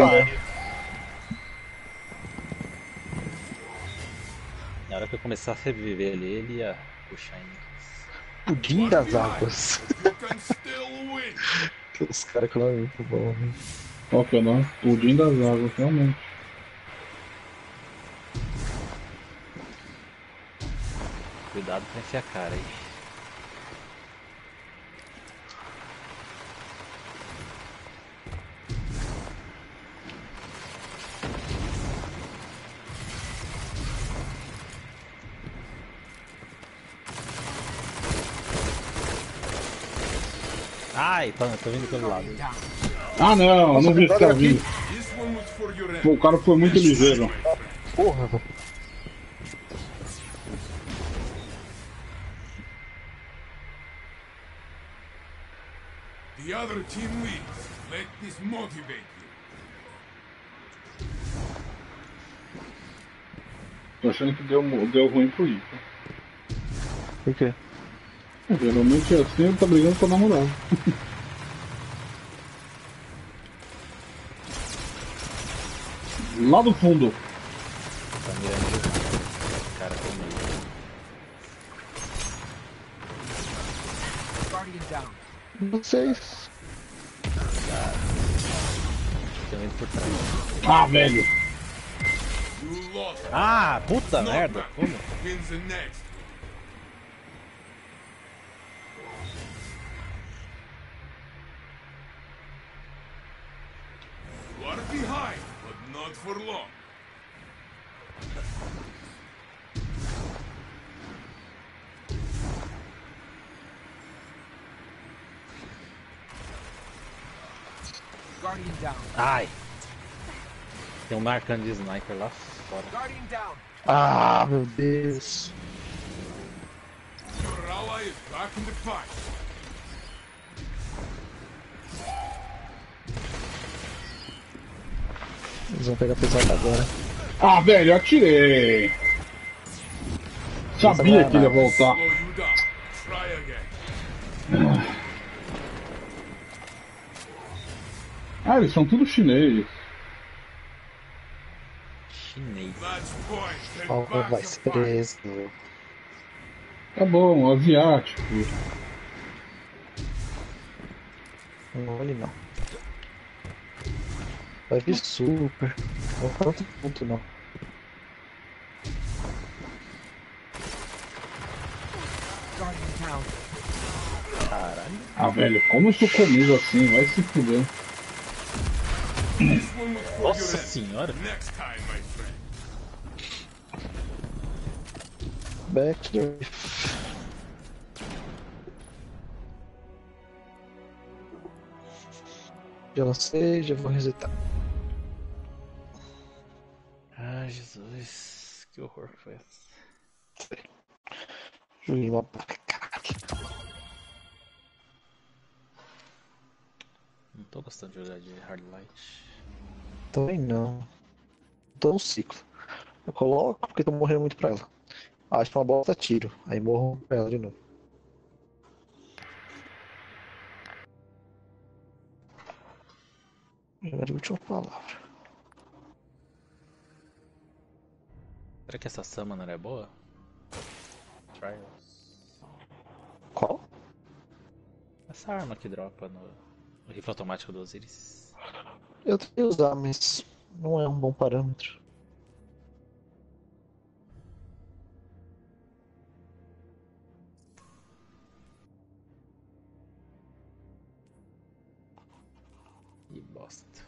[SPEAKER 5] Na hora que eu começar a reviver ali, ele ia puxar em mim.
[SPEAKER 4] Pudim das águas.
[SPEAKER 3] You can still win.
[SPEAKER 4] Os caras que lá é muito bom, né?
[SPEAKER 1] Qual que é o nome? Pudim das águas, realmente.
[SPEAKER 5] Cuidado pra enfiar a cara aí. Ai, tô vindo pelo lado.
[SPEAKER 1] Ah não, não vi esse cara vindo.
[SPEAKER 3] This one was for your
[SPEAKER 1] Pô, o cara foi muito ligeiro.
[SPEAKER 4] Porra, velho.
[SPEAKER 3] The other team leads. Let this motivate you.
[SPEAKER 1] Tô achando que deu ruim pro Ica.
[SPEAKER 4] Por quê?
[SPEAKER 1] Geralmente é assim, ele tá brigando com a namorada. Lá do fundo.
[SPEAKER 5] Tá mirando o cara com medo.
[SPEAKER 4] Vocês.
[SPEAKER 5] Tem vindo por trás.
[SPEAKER 1] Ah, velho!
[SPEAKER 3] You lost.
[SPEAKER 5] Ah, puta merda! Como?
[SPEAKER 3] Wins the next. You are behind, but not for long.
[SPEAKER 8] Guardian down.
[SPEAKER 5] Ai! Tem um marcando de sniper lá fora.
[SPEAKER 8] Guardian down.
[SPEAKER 4] Ah, meu Deus.
[SPEAKER 3] Your ally is back in the fight.
[SPEAKER 4] Eles vão pegar pesado agora.
[SPEAKER 1] Ah, velho, eu atirei! Sabia que ele ia voltar.
[SPEAKER 3] Slow you down. Try again.
[SPEAKER 1] Ah, eles são tudo chinês.
[SPEAKER 5] Chinês.
[SPEAKER 3] Match point. And
[SPEAKER 4] Falcon
[SPEAKER 3] back
[SPEAKER 4] vai
[SPEAKER 3] the
[SPEAKER 4] ser
[SPEAKER 3] fight.
[SPEAKER 4] preso.
[SPEAKER 1] Tá bom, asiático.
[SPEAKER 4] Não, ele não. Vai vir super. Não tá tanto ponto não.
[SPEAKER 8] Guardian down.
[SPEAKER 1] Ah, velho, como eu sou comido assim? Vai se fuder.
[SPEAKER 3] This one was for
[SPEAKER 5] Nossa
[SPEAKER 3] your end.
[SPEAKER 5] senhora!
[SPEAKER 3] Next time, my friend.
[SPEAKER 4] Back. Já lancei, já vou resetar.
[SPEAKER 5] Ai, Jesus, que horror que foi esse?
[SPEAKER 4] Joguei uma placa, caralho.
[SPEAKER 5] Não tô gostando de jogar de hard light.
[SPEAKER 4] Também não. Tô no ciclo. Eu coloco porque tô morrendo muito pra ela. Acho uma bosta tiro. Aí morro pra ela de novo. Já de última palavra.
[SPEAKER 5] Será que essa Summoner é boa? Trials.
[SPEAKER 4] Qual?
[SPEAKER 5] Essa arma que dropa no rifle automático do Osiris.
[SPEAKER 4] Eu tentei usar, mas não é um bom parâmetro.
[SPEAKER 5] Que bosta.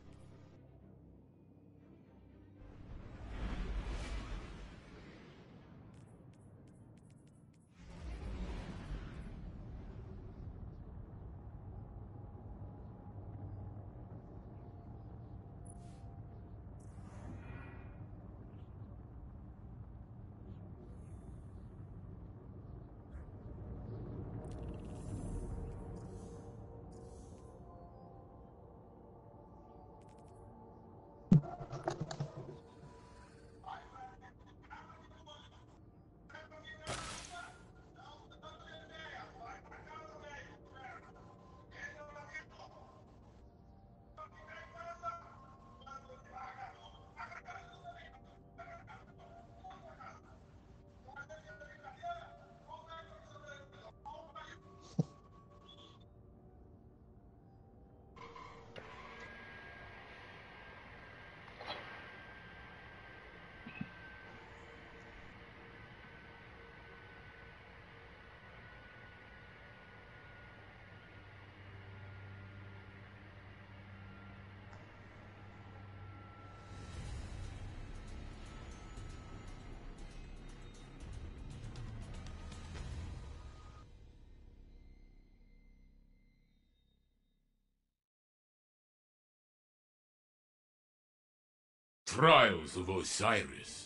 [SPEAKER 3] Trials of Osiris.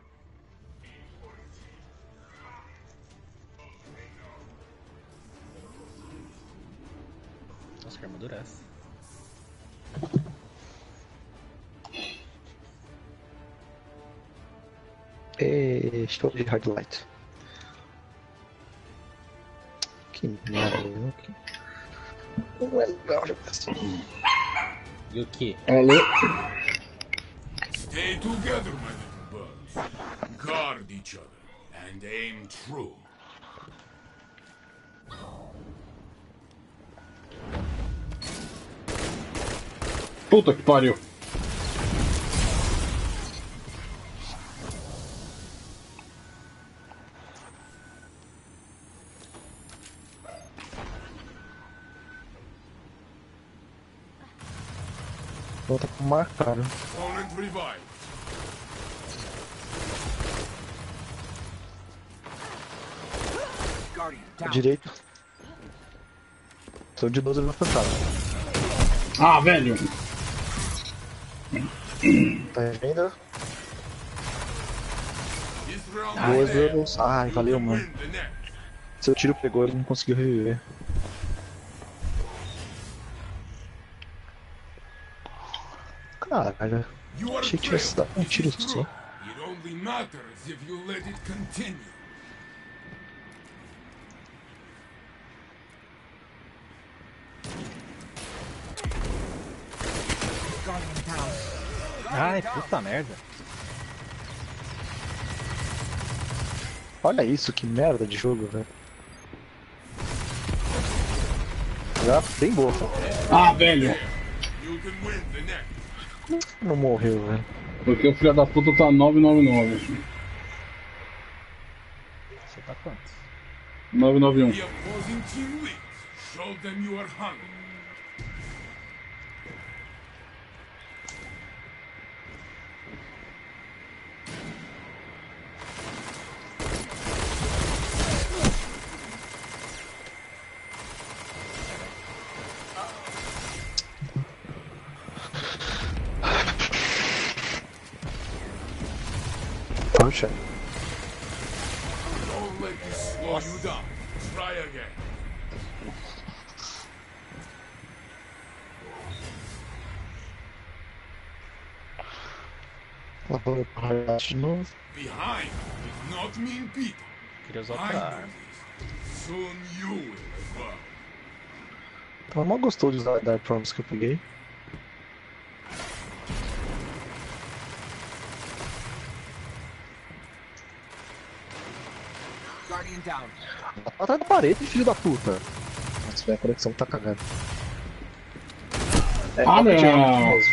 [SPEAKER 5] Nossa, que armadura é essa?
[SPEAKER 4] Estou de hard light. Que merda, viu? Não é legal jogar assim.
[SPEAKER 5] E o que?
[SPEAKER 1] Alô?
[SPEAKER 3] Stay together, my little bugs. Guard each other and aim true.
[SPEAKER 1] Puta que pariu.
[SPEAKER 4] Volta com marcado.
[SPEAKER 3] Opponent revived.
[SPEAKER 8] Guardian down.
[SPEAKER 4] Direito. Sou de 12 fantasma.
[SPEAKER 1] Ah, velho.
[SPEAKER 4] Tá vendo?
[SPEAKER 3] This round
[SPEAKER 4] Boas
[SPEAKER 3] failed.
[SPEAKER 4] levels. Ai,
[SPEAKER 3] You
[SPEAKER 4] valeu,
[SPEAKER 3] can
[SPEAKER 4] mano.
[SPEAKER 3] win the next.
[SPEAKER 4] Seu tiro pegou, ele não conseguiu reviver. Caralho.
[SPEAKER 3] Your
[SPEAKER 4] Achei que tivesse
[SPEAKER 3] trail
[SPEAKER 4] dado um tiro
[SPEAKER 3] is
[SPEAKER 4] só.
[SPEAKER 3] through. It only matters if you let it continue.
[SPEAKER 8] Guardian down.
[SPEAKER 5] Ai, puta merda.
[SPEAKER 4] Olha isso, que merda de jogo, velho. Já bem boa.
[SPEAKER 1] Ah, velho.
[SPEAKER 3] You can win the next.
[SPEAKER 4] Não morreu, velho.
[SPEAKER 1] Porque o filho da puta tá 999.
[SPEAKER 5] Você tá quanto?
[SPEAKER 1] 991.
[SPEAKER 3] The opposing team wins. Show them you are hungry.
[SPEAKER 4] Poxa.
[SPEAKER 3] Don't let this slow you down. Try again.
[SPEAKER 4] Lá vou parar de novo.
[SPEAKER 3] Behind does not mean Peter.
[SPEAKER 5] Queria usar
[SPEAKER 3] I
[SPEAKER 5] outra
[SPEAKER 3] know
[SPEAKER 5] arma.
[SPEAKER 3] this. Soon you will as well.
[SPEAKER 4] Tava mal gostoso de usar a Dark Promise que eu peguei.
[SPEAKER 8] Guardian down.
[SPEAKER 4] Atrás da parede, filho da puta. Nossa, velho, a conexão tá cagada. É,
[SPEAKER 1] Ah,
[SPEAKER 4] qualquer jeito
[SPEAKER 1] não.
[SPEAKER 4] mesmo.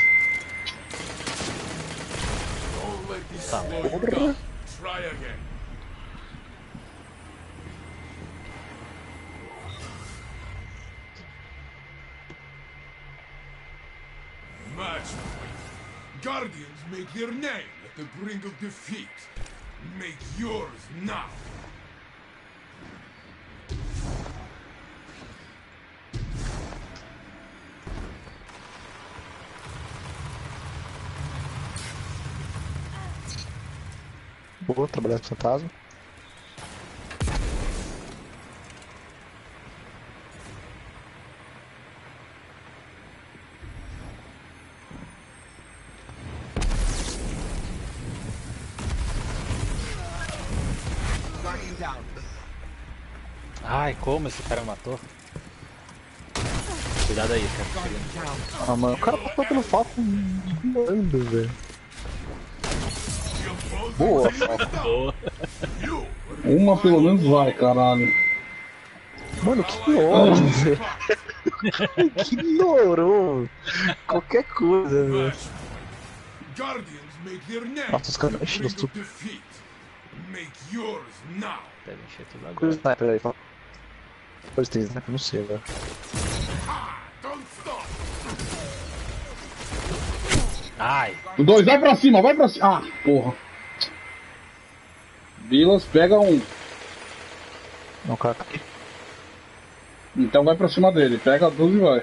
[SPEAKER 3] Don't let this
[SPEAKER 5] Tá,
[SPEAKER 3] slow you
[SPEAKER 4] porra.
[SPEAKER 3] down. Try again. Match point. Guardians make their name at the brink of defeat. Make yours now.
[SPEAKER 4] Boa, trabalhar com fantasma.
[SPEAKER 8] Guardian down.
[SPEAKER 5] Ai, como esse cara matou? Cuidado aí, cara.
[SPEAKER 8] Guardian down.
[SPEAKER 4] Ah, mano, o cara passou pelo Falcon voando, velho. Boa, Falcon.
[SPEAKER 5] Boa.
[SPEAKER 1] Uma pelo menos vai, caralho.
[SPEAKER 4] Mano, que ódio, velho. Que ignorou qualquer coisa, velho.
[SPEAKER 3] Guardians make their name
[SPEAKER 4] Nossa, os caras
[SPEAKER 3] at the
[SPEAKER 4] enchem
[SPEAKER 3] brink
[SPEAKER 4] nos
[SPEAKER 3] of defeat. Make yours now.
[SPEAKER 5] Deve encher tudo
[SPEAKER 4] Coisa
[SPEAKER 5] agora.
[SPEAKER 4] sniper aí, Falcon. Depois tem sniper, não sei, velho.
[SPEAKER 3] Don't stop.
[SPEAKER 5] Ai,
[SPEAKER 1] O 2 vai pra cima, vai pra cima. Ah, porra. Vilas pega um.
[SPEAKER 4] Não, o cara tá aqui.
[SPEAKER 1] Então vai pra cima dele. Pega 12 e vai.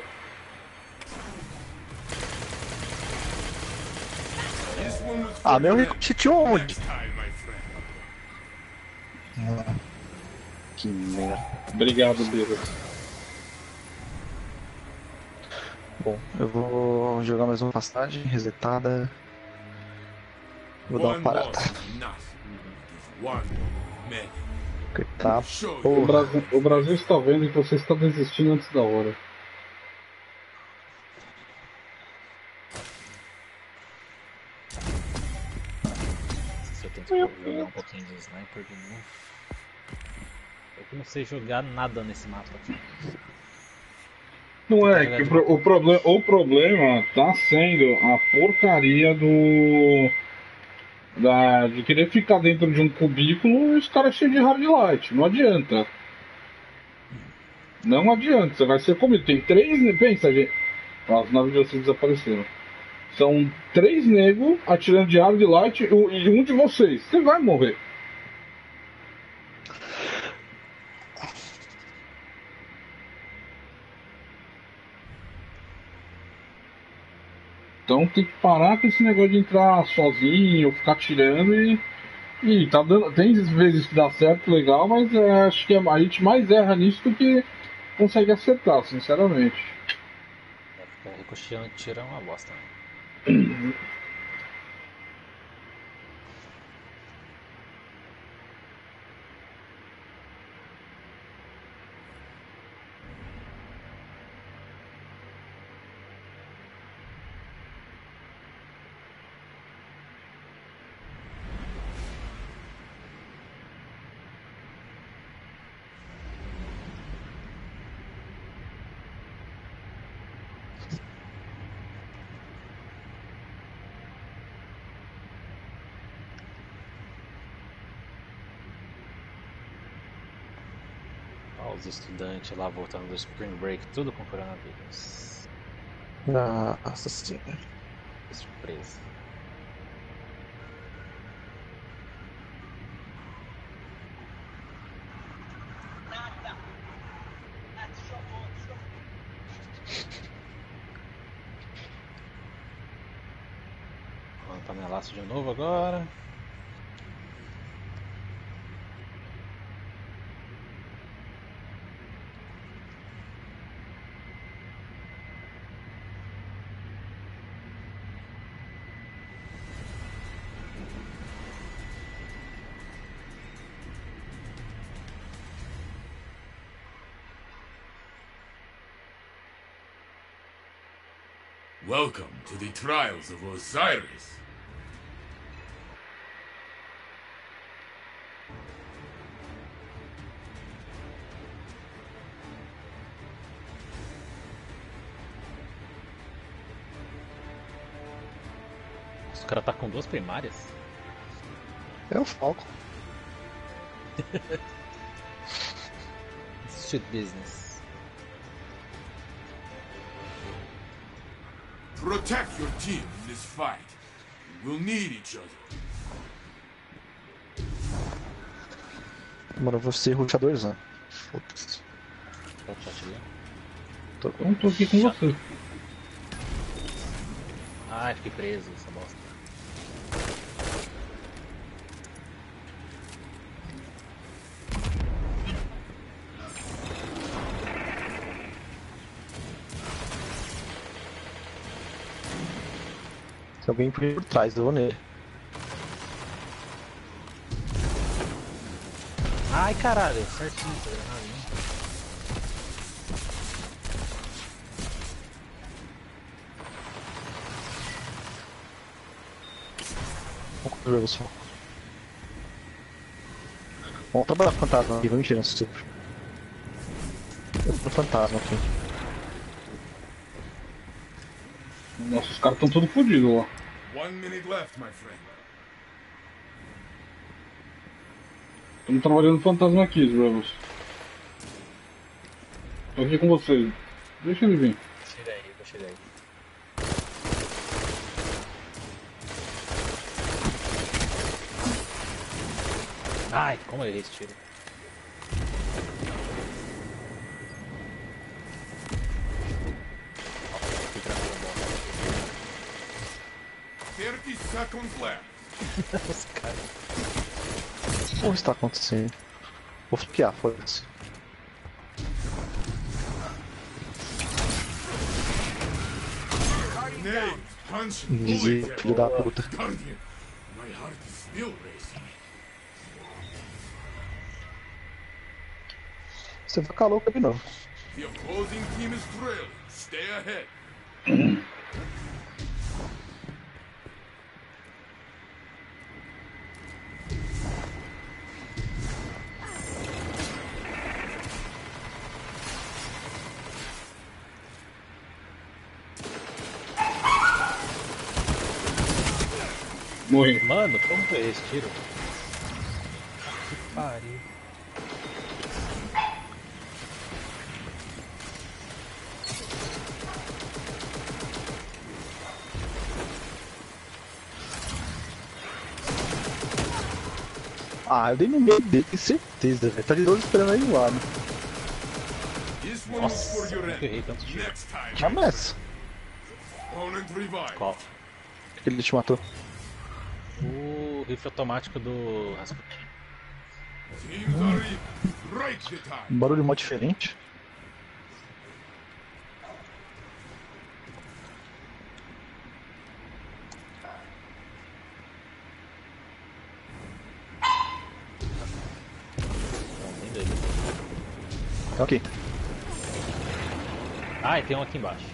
[SPEAKER 3] This one was
[SPEAKER 4] Ah,
[SPEAKER 3] for
[SPEAKER 4] meu
[SPEAKER 3] them.
[SPEAKER 4] reconstituiu onde?
[SPEAKER 3] Next time, my friend.
[SPEAKER 4] Que merda.
[SPEAKER 1] Obrigado, Vilas.
[SPEAKER 4] Bom, eu vou jogar mais uma passagem resetada. Vou dar uma
[SPEAKER 3] One
[SPEAKER 4] parada.
[SPEAKER 3] loss is nothing. It is one many.
[SPEAKER 4] Porque tá.
[SPEAKER 3] Show
[SPEAKER 1] O
[SPEAKER 3] you.
[SPEAKER 1] Brasil está vendo que você está desistindo antes da hora.
[SPEAKER 5] se eu tento jogar um pouquinho de sniper de novo. Eu que não sei jogar nada nesse mapa aqui.
[SPEAKER 1] Não é, que o problema tá sendo a porcaria de querer ficar dentro de um cubículo e os caras cheios de hard light. Não adianta. Não adianta, você vai ser comido. Tem 3. Pensa, gente. As naves de vocês desapareceram. São 3 negros atirando de hard light e um de vocês. Você vai morrer. Então tem que parar com esse negócio de entrar sozinho, ficar tirando e tá dando. Tem vezes que dá certo, legal, mas acho que a gente mais erra nisso do que consegue acertar, sinceramente.
[SPEAKER 5] Ficar ricocheando tiro é uma bosta. Os estudantes lá voltando do Spring Break, tudo com coronavírus.
[SPEAKER 4] Nossa senhora.
[SPEAKER 5] Que surpresa. Vamos panelaço de novo agora.
[SPEAKER 3] Welcome to the trials of Osiris.
[SPEAKER 5] Os caras tá com 2 primárias.
[SPEAKER 4] É o Falco.
[SPEAKER 5] Shit business.
[SPEAKER 3] Protect your team in this fight. We'll need each other.
[SPEAKER 4] Mano, eu vou ser ruxadorzão. Foda-se.
[SPEAKER 5] Tá o chat ali.
[SPEAKER 1] Eu tô aqui com você.
[SPEAKER 5] Ai, fiquei preso essa bosta.
[SPEAKER 4] Se alguém por trás, eu vou nele.
[SPEAKER 5] Ai, caralho, certinho, tá granada, né?
[SPEAKER 4] Vamos ver o som. Vamos trabalhar com o fantasma aqui, vamos tirar esse super. Eu tô no fantasma aqui.
[SPEAKER 1] Nossa, os caras estão todos fodidos, ó.
[SPEAKER 3] 1 minute left, my friend.
[SPEAKER 1] Estamos trabalhando fantasma aqui, Rebels. Tô aqui com vocês. Deixa ele vir.
[SPEAKER 5] Deixa ele aí. Ai, como eu errei esse tiro. Fui pra cima da bola.
[SPEAKER 3] 30 seconds left.
[SPEAKER 5] Os caras.
[SPEAKER 4] O que está acontecendo? Vou fliquear, foda-se.
[SPEAKER 3] Nay, punch
[SPEAKER 4] Dizia,
[SPEAKER 3] bullet.
[SPEAKER 4] filho da puta.
[SPEAKER 3] Guardian, my heart is still racing.
[SPEAKER 4] Você vai ficar louco de novo.
[SPEAKER 3] The opposing team is trailing. Stay ahead.
[SPEAKER 1] Morri.
[SPEAKER 5] Mano, como foi esse tiro?
[SPEAKER 2] Que pariu.
[SPEAKER 4] Ah, eu dei no meio dele, com certeza, velho. Tá de 12 esperando ele lá, né?
[SPEAKER 3] This one is
[SPEAKER 5] Nossa,
[SPEAKER 3] for your
[SPEAKER 5] nunca
[SPEAKER 3] end.
[SPEAKER 5] errei tanto tiro.
[SPEAKER 3] Next time.
[SPEAKER 4] Começa.
[SPEAKER 3] Opponent revived.
[SPEAKER 5] Qual?
[SPEAKER 4] Que ele te matou.
[SPEAKER 5] O rifle automático do Rasputin.
[SPEAKER 3] Teams are even. Right the time.
[SPEAKER 4] Um barulho mó diferente.
[SPEAKER 5] Não, tem dois.
[SPEAKER 4] Ok.
[SPEAKER 5] Ah, e tem um aqui embaixo.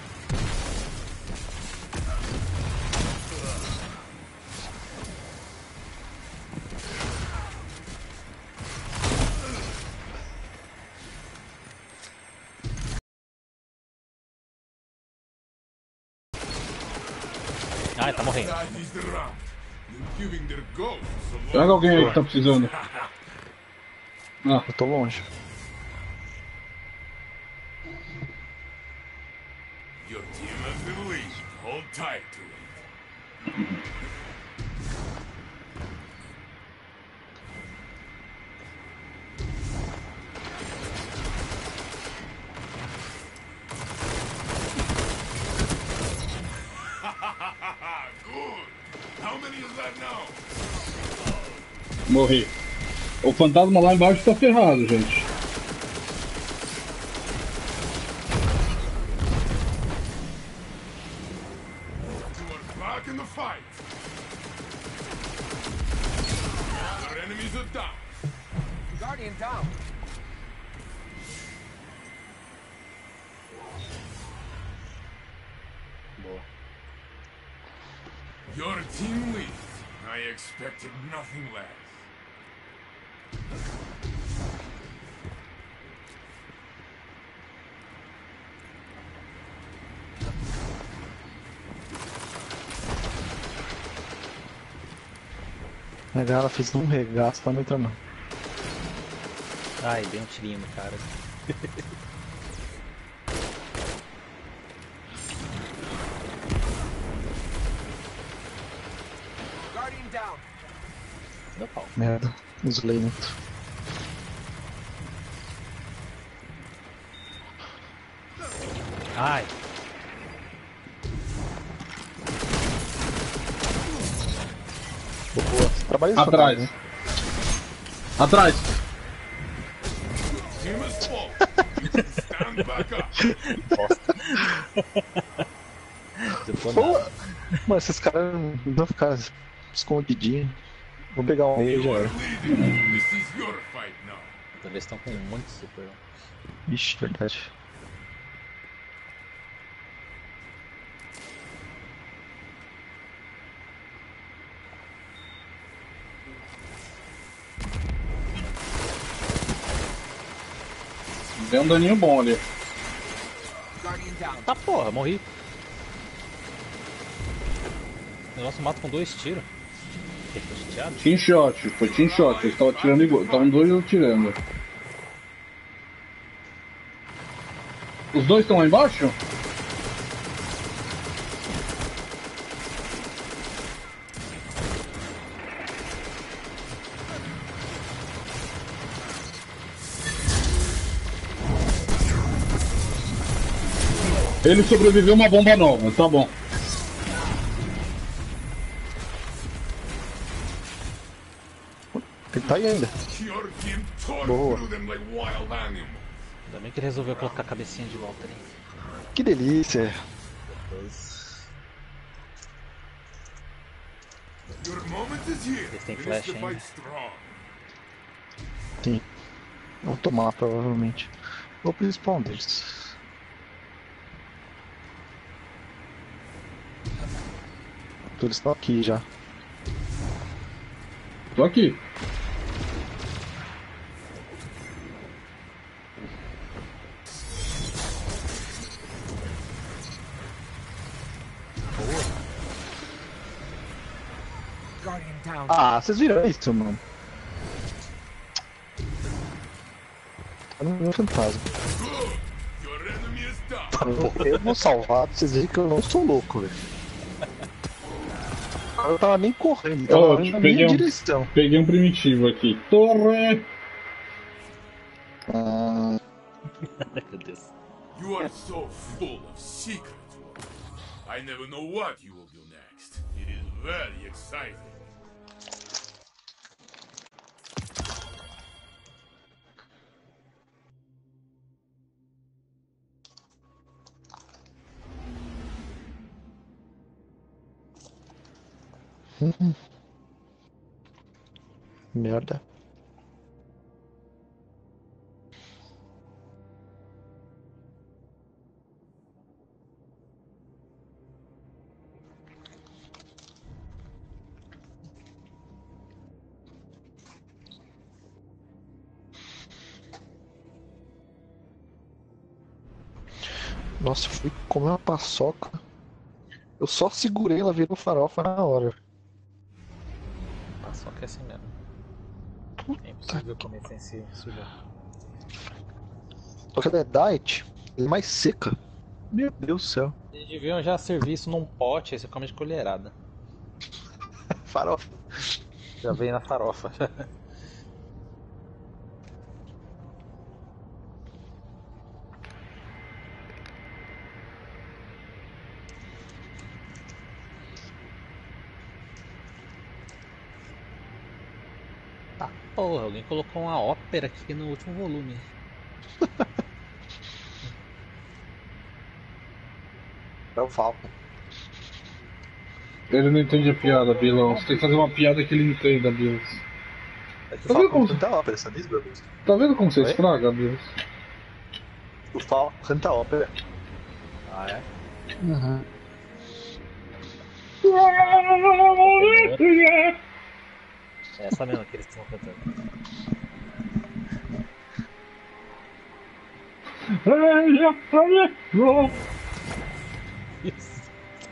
[SPEAKER 5] Ah, ele tá morrendo.
[SPEAKER 3] That is the round. You're giving their ghosts a
[SPEAKER 1] Pega
[SPEAKER 3] lot.
[SPEAKER 1] alguém aí que tá precisando. Ah,
[SPEAKER 4] Eu tô longe.
[SPEAKER 3] Your team has been lead. Hold tight to it. Good. How many is that now?
[SPEAKER 1] morri. O fantasma lá embaixo tá ferrado, gente.
[SPEAKER 3] You are back in the fight. Our enemies are down.
[SPEAKER 8] Guardian down.
[SPEAKER 5] Boa.
[SPEAKER 3] Your team leads. I expected nothing less.
[SPEAKER 4] Ela fez um regaço pra não entrar não.
[SPEAKER 5] Ai, dei um tirinho no cara.
[SPEAKER 8] Guardian down.
[SPEAKER 5] Deu pau.
[SPEAKER 4] Merda, isolei muito.
[SPEAKER 5] Ai,
[SPEAKER 4] Boa, você trabalha isso
[SPEAKER 1] Atrás.
[SPEAKER 4] né?
[SPEAKER 1] Atrás.
[SPEAKER 3] Team is full. You can stand back up.
[SPEAKER 5] bosta. Deu
[SPEAKER 4] Pô,
[SPEAKER 5] nada.
[SPEAKER 4] mano, esses caras vão ficar escondidinhos. Vou pegar um meio e já
[SPEAKER 3] You are
[SPEAKER 4] era.
[SPEAKER 3] leading. This is your fight now.
[SPEAKER 5] Então eles estão com muito super.
[SPEAKER 4] Ixi, verdade.
[SPEAKER 1] Deu um daninho bom ali.
[SPEAKER 8] Guardian down.
[SPEAKER 5] Tá porra, morri. O negócio mata com 2 tiros. Ele foi chateado?
[SPEAKER 1] Team shot, foi team shot. Eles estavam atirando igual. Estavam dois atirando. Os dois estão lá embaixo? Ele sobreviveu a uma bomba nova, tá bom.
[SPEAKER 4] Ele tá aí ainda.
[SPEAKER 3] Your team tore
[SPEAKER 4] Boa.
[SPEAKER 3] through them like wild animals.
[SPEAKER 5] Ainda bem que ele resolveu colocar a cabecinha de volta ali.
[SPEAKER 4] Que delícia.
[SPEAKER 5] Depois.
[SPEAKER 3] Your moment is here.
[SPEAKER 5] Eles têm
[SPEAKER 3] Finish
[SPEAKER 5] flash
[SPEAKER 3] the
[SPEAKER 5] ainda.
[SPEAKER 3] fight strong.
[SPEAKER 4] Sim. Vou tomar, provavelmente. Vou pro spawn deles. Eles estão aqui já.
[SPEAKER 1] Tô aqui.
[SPEAKER 8] Guardian down.
[SPEAKER 4] Ah, vocês viram isso, mano? Tá no fantasma.
[SPEAKER 3] Good! Your enemy is down!
[SPEAKER 4] Eu vou salvar pra vocês verem que eu não sou louco, velho. Eu tava nem correndo, tava indo na minha direção.
[SPEAKER 1] Peguei um primitivo aqui. Torre!
[SPEAKER 4] Ah,
[SPEAKER 5] Meu Deus.
[SPEAKER 3] You are so full of secrets. I never know what you will do next. It is very exciting.
[SPEAKER 4] merda. Nossa, eu fui comer uma paçoca. Eu só segurei, ela virou farofa na hora.
[SPEAKER 5] Só que é assim mesmo. É impossível comer sem se sujar.
[SPEAKER 4] Só que ela é diet, ela é mais seca. Meu Deus do céu.
[SPEAKER 5] Eles deviam já servir isso num pote, aí você come de colherada.
[SPEAKER 4] Farofa.
[SPEAKER 5] Já veio na farofa. Tá, porra, alguém colocou uma ópera aqui no último volume.
[SPEAKER 4] É o Falcon.
[SPEAKER 1] Ele não entende a piada, Bilão. Você tem que fazer uma piada que ele entenda, Bills.
[SPEAKER 4] É que
[SPEAKER 1] Tá
[SPEAKER 4] o
[SPEAKER 1] vendo
[SPEAKER 4] Falcon
[SPEAKER 1] como-
[SPEAKER 4] canta ópera, sabe disso, Bebus?
[SPEAKER 1] Tá vendo como você
[SPEAKER 4] Oi?
[SPEAKER 1] estraga, Bills?
[SPEAKER 4] O Falcon canta ópera.
[SPEAKER 5] Ah, é?
[SPEAKER 4] Uhum.
[SPEAKER 5] É essa mesmo que eles estão cantando. Isso.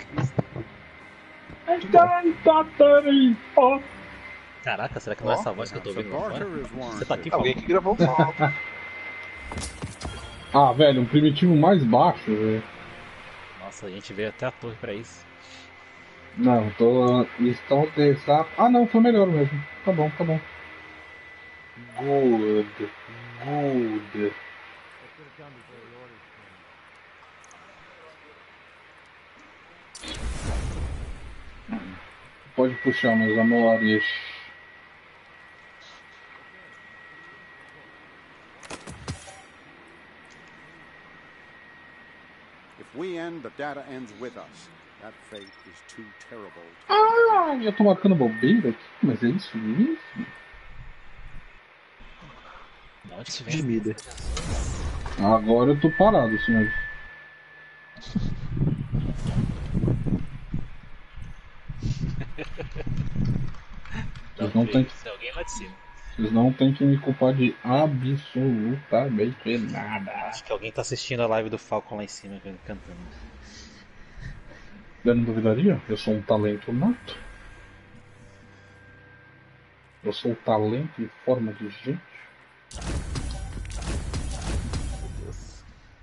[SPEAKER 5] Caraca, será que não é essa voz que eu tô ouvindo lá fora?
[SPEAKER 7] Barker is warned.
[SPEAKER 5] Você tá aqui,
[SPEAKER 4] Alguém
[SPEAKER 5] Paulo?
[SPEAKER 4] que gravou o Falcon.
[SPEAKER 1] Ah, velho, um primitivo mais baixo, velho.
[SPEAKER 5] Nossa, a gente veio até a torre pra isso.
[SPEAKER 1] Não, tô. Estão dessa. Ah, não, foi melhor mesmo. Tá bom, tá bom. Good. Good. Pode puxar, meus amores.
[SPEAKER 7] If we end, the data ends with us. That fate is too terrible.
[SPEAKER 1] Ah, já tô marcando bobeira aqui, mas é isso mesmo?
[SPEAKER 5] Da onde que
[SPEAKER 4] De
[SPEAKER 5] vem?
[SPEAKER 4] mídia.
[SPEAKER 1] Agora eu tô parado, senhores. Vocês não tem que.
[SPEAKER 5] Se alguém lá de cima.
[SPEAKER 1] Vocês não tem que me culpar de absolutamente nada.
[SPEAKER 5] Acho que alguém tá assistindo a live do Falcon lá em cima cantando.
[SPEAKER 1] Eu não duvidaria? Eu sou um talento nato. Eu sou um talento em forma de gente.
[SPEAKER 5] Meu Deus.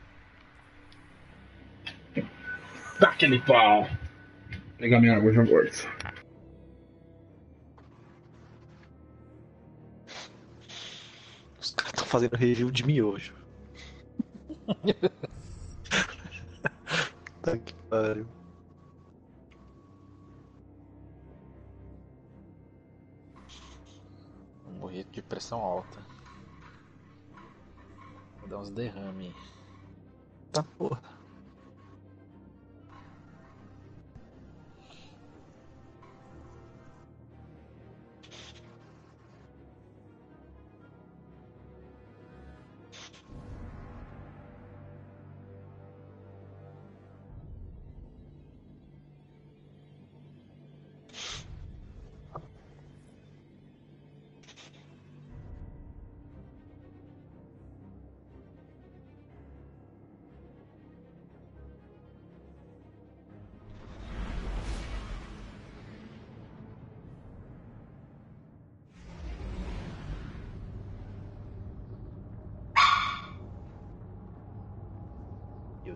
[SPEAKER 1] Dá aquele pau! Vou pegar minha água de agora.
[SPEAKER 4] Os caras estão fazendo review de miojo. Tá que pariu.
[SPEAKER 5] Morri de pressão alta. Vou dar uns derrame.
[SPEAKER 4] Tá porra.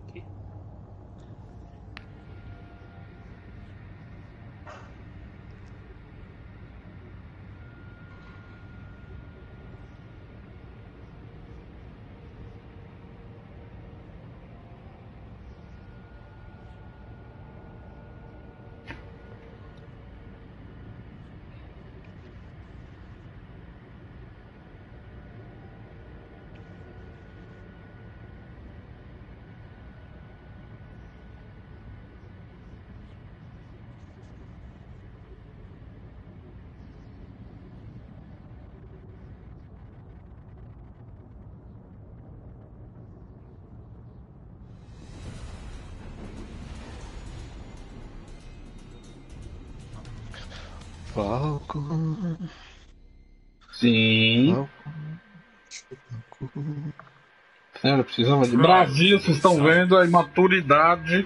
[SPEAKER 5] aqui.
[SPEAKER 4] Falcon.
[SPEAKER 1] Sim.
[SPEAKER 4] Falcon.
[SPEAKER 1] Sério, precisava de. Brasil, vocês estão vendo a imaturidade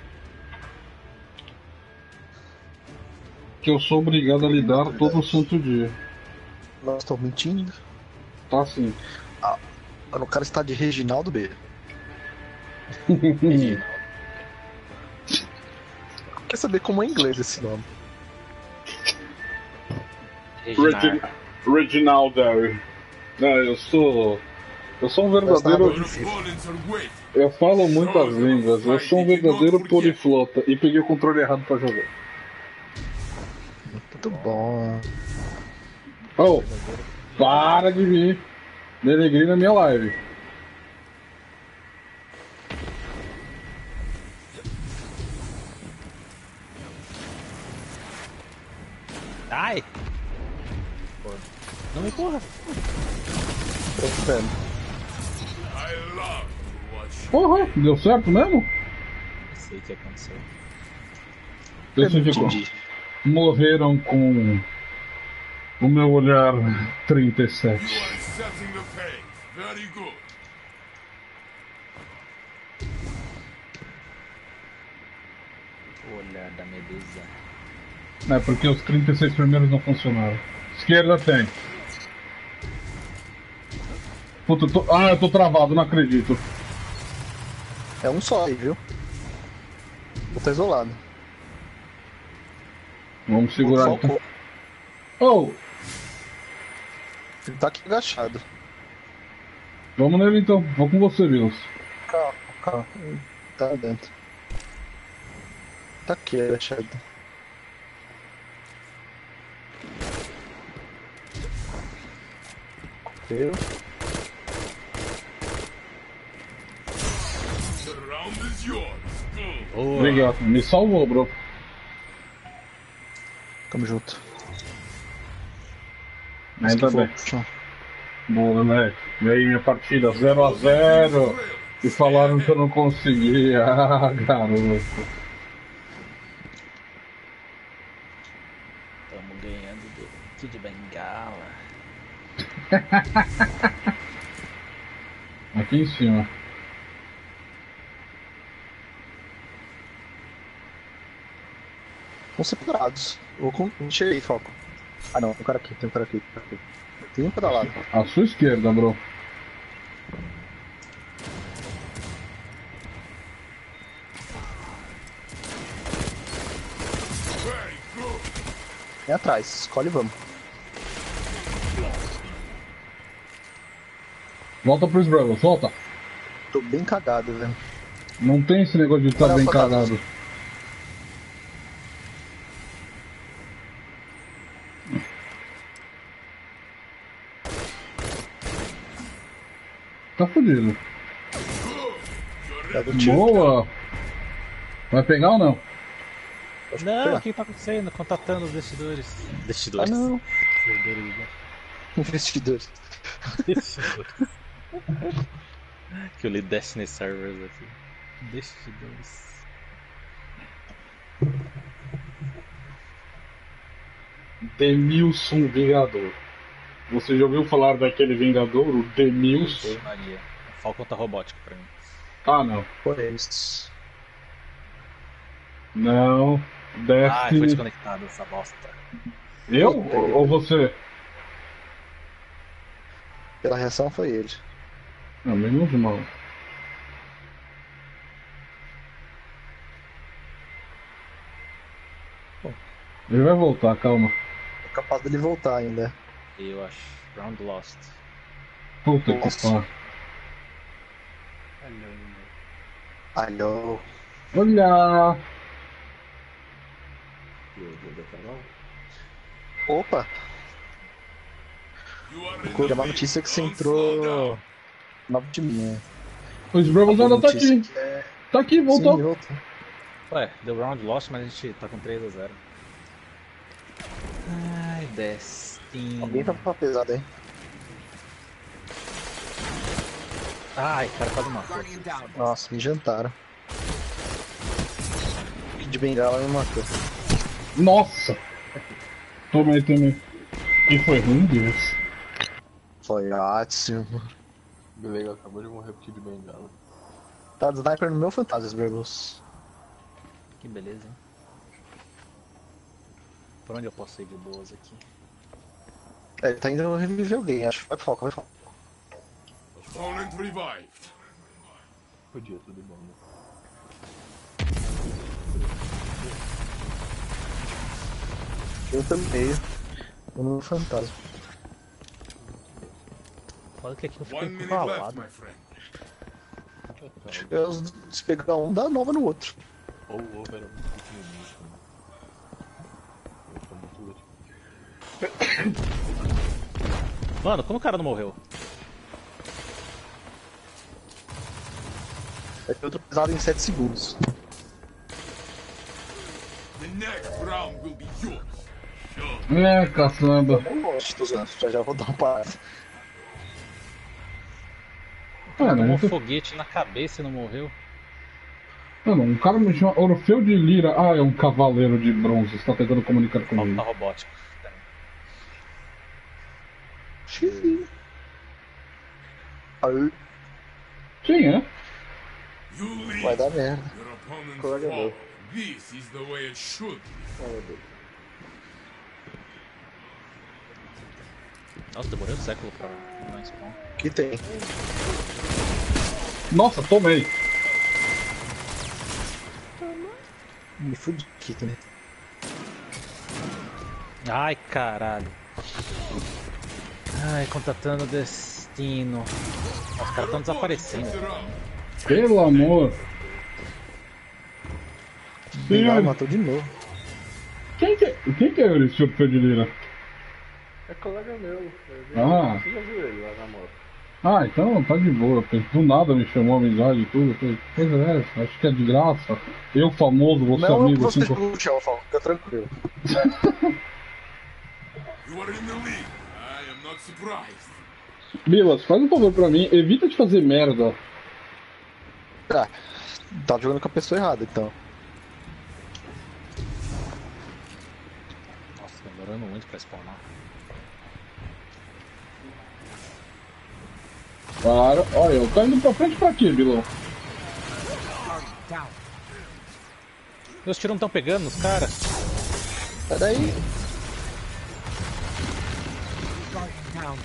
[SPEAKER 1] que eu sou obrigado a lidar todo santo dia.
[SPEAKER 4] Nós estamos mentindo.
[SPEAKER 1] Tá assim.
[SPEAKER 4] O cara está de Reginaldo B. Quer saber como é em inglês esse nome?
[SPEAKER 1] Reginaldo. Não, eu sou um verdadeiro.
[SPEAKER 3] Your opponents are waiting.
[SPEAKER 1] Eu falo muitas línguas, eu sou um verdadeiro poliflota e peguei o controle errado pra jogar.
[SPEAKER 4] Muito bom.
[SPEAKER 1] Oh, para de vir denegrir na minha live.
[SPEAKER 5] Ai! Não me empurra.
[SPEAKER 4] Tô esperando.
[SPEAKER 3] I love to watch.
[SPEAKER 1] Porra, deu certo mesmo?
[SPEAKER 5] Não sei o que aconteceu.
[SPEAKER 1] Especificou. Morreram com o meu olhar 37.
[SPEAKER 3] You are setting the pace. Very good.
[SPEAKER 5] O olhar da medusa.
[SPEAKER 1] É porque os 36 primeiros não funcionaram. Esquerda tem. Puta, eu tô travado, não acredito.
[SPEAKER 4] É um só aí, viu? Vou estar isolado.
[SPEAKER 1] Vamos segurar
[SPEAKER 4] Só o
[SPEAKER 1] então.
[SPEAKER 4] corpo.
[SPEAKER 1] Oh,
[SPEAKER 4] Ele tá aqui agachado.
[SPEAKER 1] vamos nele então. Vou com você, Vilas.
[SPEAKER 4] Calma. Tá dentro. Tá aqui agachado. Eu.
[SPEAKER 3] The round is yours. Go.
[SPEAKER 5] Boa.
[SPEAKER 1] Obrigado, me salvou, bro.
[SPEAKER 4] Tamo junto.
[SPEAKER 1] Ainda bem. Boa, né? E aí, minha partida 0-0. E falaram que eu não conseguia. Ah, garoto.
[SPEAKER 5] Tamo ganhando do Kid Bengala.
[SPEAKER 1] Aqui em cima.
[SPEAKER 4] Vão separados. Vou com. Encher aí, Falco. Ah não, tem um cara aqui, tem um cara aqui. Tem um pra lado.
[SPEAKER 1] À sua esquerda, bro.
[SPEAKER 3] Very good.
[SPEAKER 4] Vem atrás, escolhe e vamos.
[SPEAKER 1] Volta pros Bravos, volta.
[SPEAKER 4] Tô bem cagado, velho.
[SPEAKER 1] Não tem esse negócio de estar
[SPEAKER 4] Olha
[SPEAKER 1] bem
[SPEAKER 4] a patada.
[SPEAKER 1] cagado. Tá fudido.
[SPEAKER 4] Tá do tiro.
[SPEAKER 1] Boa! Vai pegar ou não?
[SPEAKER 5] Não, o que tá acontecendo? Contatando os investidores.
[SPEAKER 4] Ah
[SPEAKER 5] Investidores.
[SPEAKER 4] não.
[SPEAKER 5] Investidores, né?
[SPEAKER 4] Investidores.
[SPEAKER 5] Investidores. Que eu li Destiny Servers aqui. Investidores.
[SPEAKER 1] Demilson Vingador. Você já ouviu falar daquele Vingador, o Demilson?
[SPEAKER 5] Maria. Falcon tá robótica pra mim.
[SPEAKER 1] Ah, não.
[SPEAKER 4] Por isso.
[SPEAKER 1] Não.
[SPEAKER 5] Ah, foi
[SPEAKER 1] Destiny.
[SPEAKER 5] desconectado essa bosta.
[SPEAKER 1] Eu? Ou você?
[SPEAKER 4] Pela reação foi ele.
[SPEAKER 1] Não, menos mal. Ele vai voltar, calma.
[SPEAKER 4] É capaz dele voltar ainda.
[SPEAKER 5] Eu acho. Round lost.
[SPEAKER 1] Puta que
[SPEAKER 4] Nossa.
[SPEAKER 1] pariu.
[SPEAKER 4] Alô.
[SPEAKER 1] Olha!
[SPEAKER 4] Opa!
[SPEAKER 3] You are in
[SPEAKER 4] Vou
[SPEAKER 3] the
[SPEAKER 4] uma
[SPEAKER 3] lead.
[SPEAKER 4] notícia que você
[SPEAKER 3] Don't slow
[SPEAKER 4] entrou
[SPEAKER 3] down.
[SPEAKER 4] nova de mim, né?
[SPEAKER 1] O Sbrubbles ainda tá
[SPEAKER 4] Notícia
[SPEAKER 1] aqui.
[SPEAKER 4] que é-
[SPEAKER 1] Tá aqui, voltou.
[SPEAKER 4] Sim, voltou.
[SPEAKER 5] Ué, deu round lost, mas a gente tá com 3-0. Ai, Destiny.
[SPEAKER 4] Alguém tá com pesado aí.
[SPEAKER 5] Ai, cara, quase matou.
[SPEAKER 8] Guardian down.
[SPEAKER 4] Nossa, me jantaram. De bengala me matou.
[SPEAKER 1] Nossa! Tomei. E foi ruim, Deus.
[SPEAKER 4] Foi ótimo.
[SPEAKER 9] Beleza, acabou de morrer porque de bengala.
[SPEAKER 4] Tá de sniper no meu fantasma, Sbrubbles.
[SPEAKER 5] Que beleza, hein? Por onde eu posso ir de boas aqui?
[SPEAKER 4] É, ele tá indo reviver alguém, acho. Vai pro foco, vai pro foco.
[SPEAKER 3] Opponent revived.
[SPEAKER 9] Podia, tudo bom, né?
[SPEAKER 4] Eu também. No meu fantasma.
[SPEAKER 5] Foda que aqui eu fico
[SPEAKER 3] 1 minute left,
[SPEAKER 5] encurralado.
[SPEAKER 3] my friend.
[SPEAKER 4] Se pegar um, dá nova no outro.
[SPEAKER 9] Ou o ovo era muito pequenininho também. Eu tô muito útil.
[SPEAKER 5] Mano, como o cara não morreu?
[SPEAKER 4] É que outro pesado em 7 segundos.
[SPEAKER 3] The next round will be yours. Sure.
[SPEAKER 1] É, caçamba.
[SPEAKER 4] Eu gosto, tô zoando. Já vou dar uma parada.
[SPEAKER 1] Cara,
[SPEAKER 5] Tomou um
[SPEAKER 1] esse-
[SPEAKER 5] foguete na cabeça e não morreu.
[SPEAKER 1] Mano, um cara me chama Orfeu de Lira. Ah, é um cavaleiro de bronze. Está tentando comunicar
[SPEAKER 5] Falta
[SPEAKER 1] comigo.
[SPEAKER 5] robótico.
[SPEAKER 4] Xiii. Aí,
[SPEAKER 1] Sim, é.
[SPEAKER 3] You lead.
[SPEAKER 4] vai dar merda.
[SPEAKER 3] Your opponents
[SPEAKER 4] Colega
[SPEAKER 3] fall.
[SPEAKER 4] meu.
[SPEAKER 3] This is the way it should be.
[SPEAKER 5] Nossa, demorei um século pra dar spawn.
[SPEAKER 4] Que tem?
[SPEAKER 1] Nossa, tomei.
[SPEAKER 4] Me fudi aqui também.
[SPEAKER 5] Ai, caralho. Ai, contatando o destino. Os caras estão desaparecendo.
[SPEAKER 3] It's around.
[SPEAKER 1] Pelo amor.
[SPEAKER 4] Bengala
[SPEAKER 1] Senhor,
[SPEAKER 4] matou de novo.
[SPEAKER 1] quem que é esse Orfeu de Lira?
[SPEAKER 9] É colega meu.
[SPEAKER 1] Ah.
[SPEAKER 9] Você já viu ele lá na moto?
[SPEAKER 1] Ah, então tá de boa. Porque do nada me chamou a amizade e tudo. Eu falei, coisa é essa? Acho que é de graça. Eu famoso, você
[SPEAKER 4] Não,
[SPEAKER 1] amigo.
[SPEAKER 4] você
[SPEAKER 1] Assim,
[SPEAKER 4] no chão, Fal. Fica tranquilo.
[SPEAKER 3] You are in the lead. I am not surprised.
[SPEAKER 1] Bilas, faz um favor pra mim. Evita de fazer merda.
[SPEAKER 4] Ah, tá jogando com a pessoa errada, então.
[SPEAKER 5] Nossa, demorando muito pra spawnar.
[SPEAKER 1] Para. Olha, eu tô indo pra frente pra quê, Bilão?
[SPEAKER 8] Guardian down.
[SPEAKER 5] Meus tiros não estão pegando nos caras.
[SPEAKER 4] Sai daí.
[SPEAKER 8] Guardian down.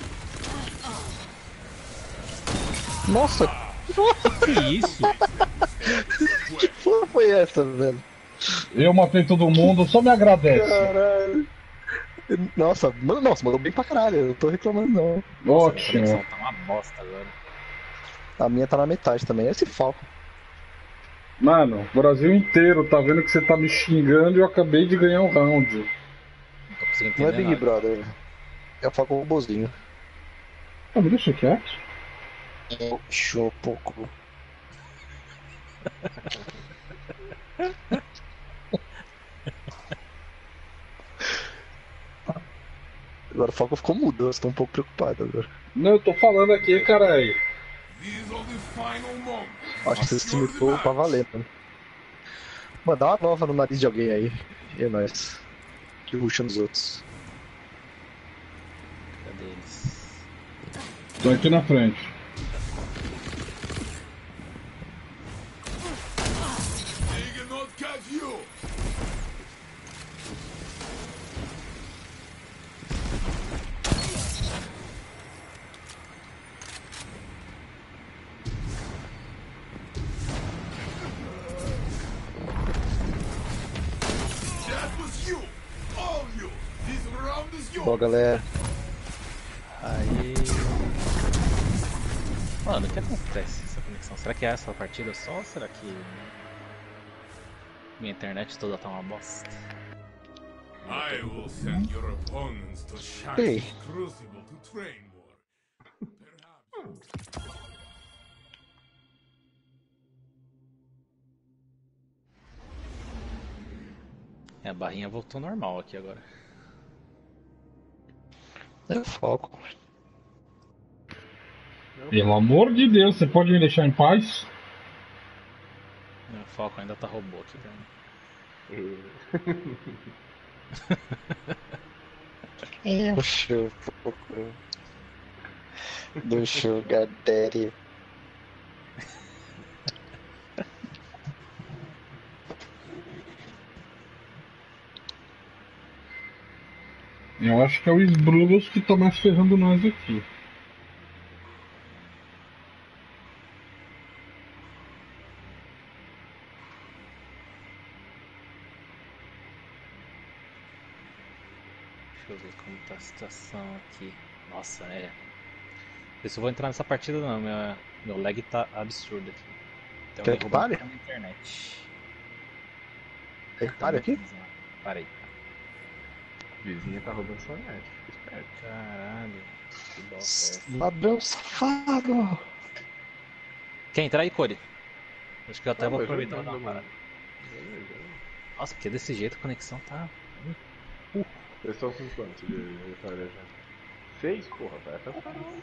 [SPEAKER 4] Nossa,
[SPEAKER 5] Que isso?
[SPEAKER 4] que porra foi essa, velho?
[SPEAKER 1] Eu matei todo mundo, só me agradece.
[SPEAKER 4] Caralho. Nossa, mandou bem pra caralho. Eu não tô reclamando, não.
[SPEAKER 5] A
[SPEAKER 1] Ótimo.
[SPEAKER 5] conexão tá uma bosta agora.
[SPEAKER 4] A minha tá na metade também. Esse Falco.
[SPEAKER 1] Mano, o Brasil inteiro tá vendo que você tá me xingando e eu acabei de ganhar um round.
[SPEAKER 5] Não tô conseguindo
[SPEAKER 4] Não é
[SPEAKER 5] entender
[SPEAKER 4] Big
[SPEAKER 5] nada.
[SPEAKER 4] Brother. É o Falco robozinho.
[SPEAKER 1] Ah, me deixa quieto.
[SPEAKER 4] Show pouco. Agora o Falco ficou mudo, eu estou um pouco preocupado agora.
[SPEAKER 1] Não, eu tô falando aqui, caralho.
[SPEAKER 3] These are the final moments.
[SPEAKER 4] Acho que você se limitou pra valer, mano. Mano, dá uma nova no nariz de alguém aí. E é nóis. Que ruxa nos outros.
[SPEAKER 5] Cadê eles?
[SPEAKER 1] Tô aqui na frente.
[SPEAKER 3] They cannot catch you. That was you. is
[SPEAKER 4] Boa,
[SPEAKER 3] yours.
[SPEAKER 4] galera.
[SPEAKER 5] Aí. Mano, o que acontece essa conexão? Será que é essa partida só ou será que minha internet toda tá uma bosta?
[SPEAKER 3] I will send your opponents to Shaq
[SPEAKER 4] Hey.
[SPEAKER 3] Crucible to train more. Perhaps.
[SPEAKER 5] É, a barrinha voltou normal aqui agora.
[SPEAKER 4] É foco.
[SPEAKER 1] Pelo amor de Deus, você pode me deixar em paz?
[SPEAKER 5] Meu foco ainda tá robô aqui pra mim.
[SPEAKER 4] Eu chupo do Sugar Daddy.
[SPEAKER 1] Eu acho que é o Sbrulus que tá mais ferrando nós aqui.
[SPEAKER 5] Deixa eu ver como tá a situação aqui. Nossa, é. Não sei se eu vou entrar nessa partida não, meu lag tá absurdo aqui. Tem
[SPEAKER 4] Quer
[SPEAKER 5] alguém
[SPEAKER 4] que
[SPEAKER 5] roubando
[SPEAKER 4] pare?
[SPEAKER 5] até na internet.
[SPEAKER 4] Quer que pare aqui?
[SPEAKER 5] Parei.
[SPEAKER 9] Vizinha tá roubando sua net. Fica esperto.
[SPEAKER 5] Caralho, que bosta é essa?
[SPEAKER 4] Ladrão safado.
[SPEAKER 5] Quer entrar aí, Cody? Acho que eu até
[SPEAKER 9] Ah,
[SPEAKER 5] vou
[SPEAKER 9] mas
[SPEAKER 5] aproveitar
[SPEAKER 9] já
[SPEAKER 5] e dar uma
[SPEAKER 9] mano.
[SPEAKER 5] parada. Nossa, porque desse jeito a conexão tá.
[SPEAKER 9] Vocês estão com quanto de vitória já? 6? Porra, vai até o final.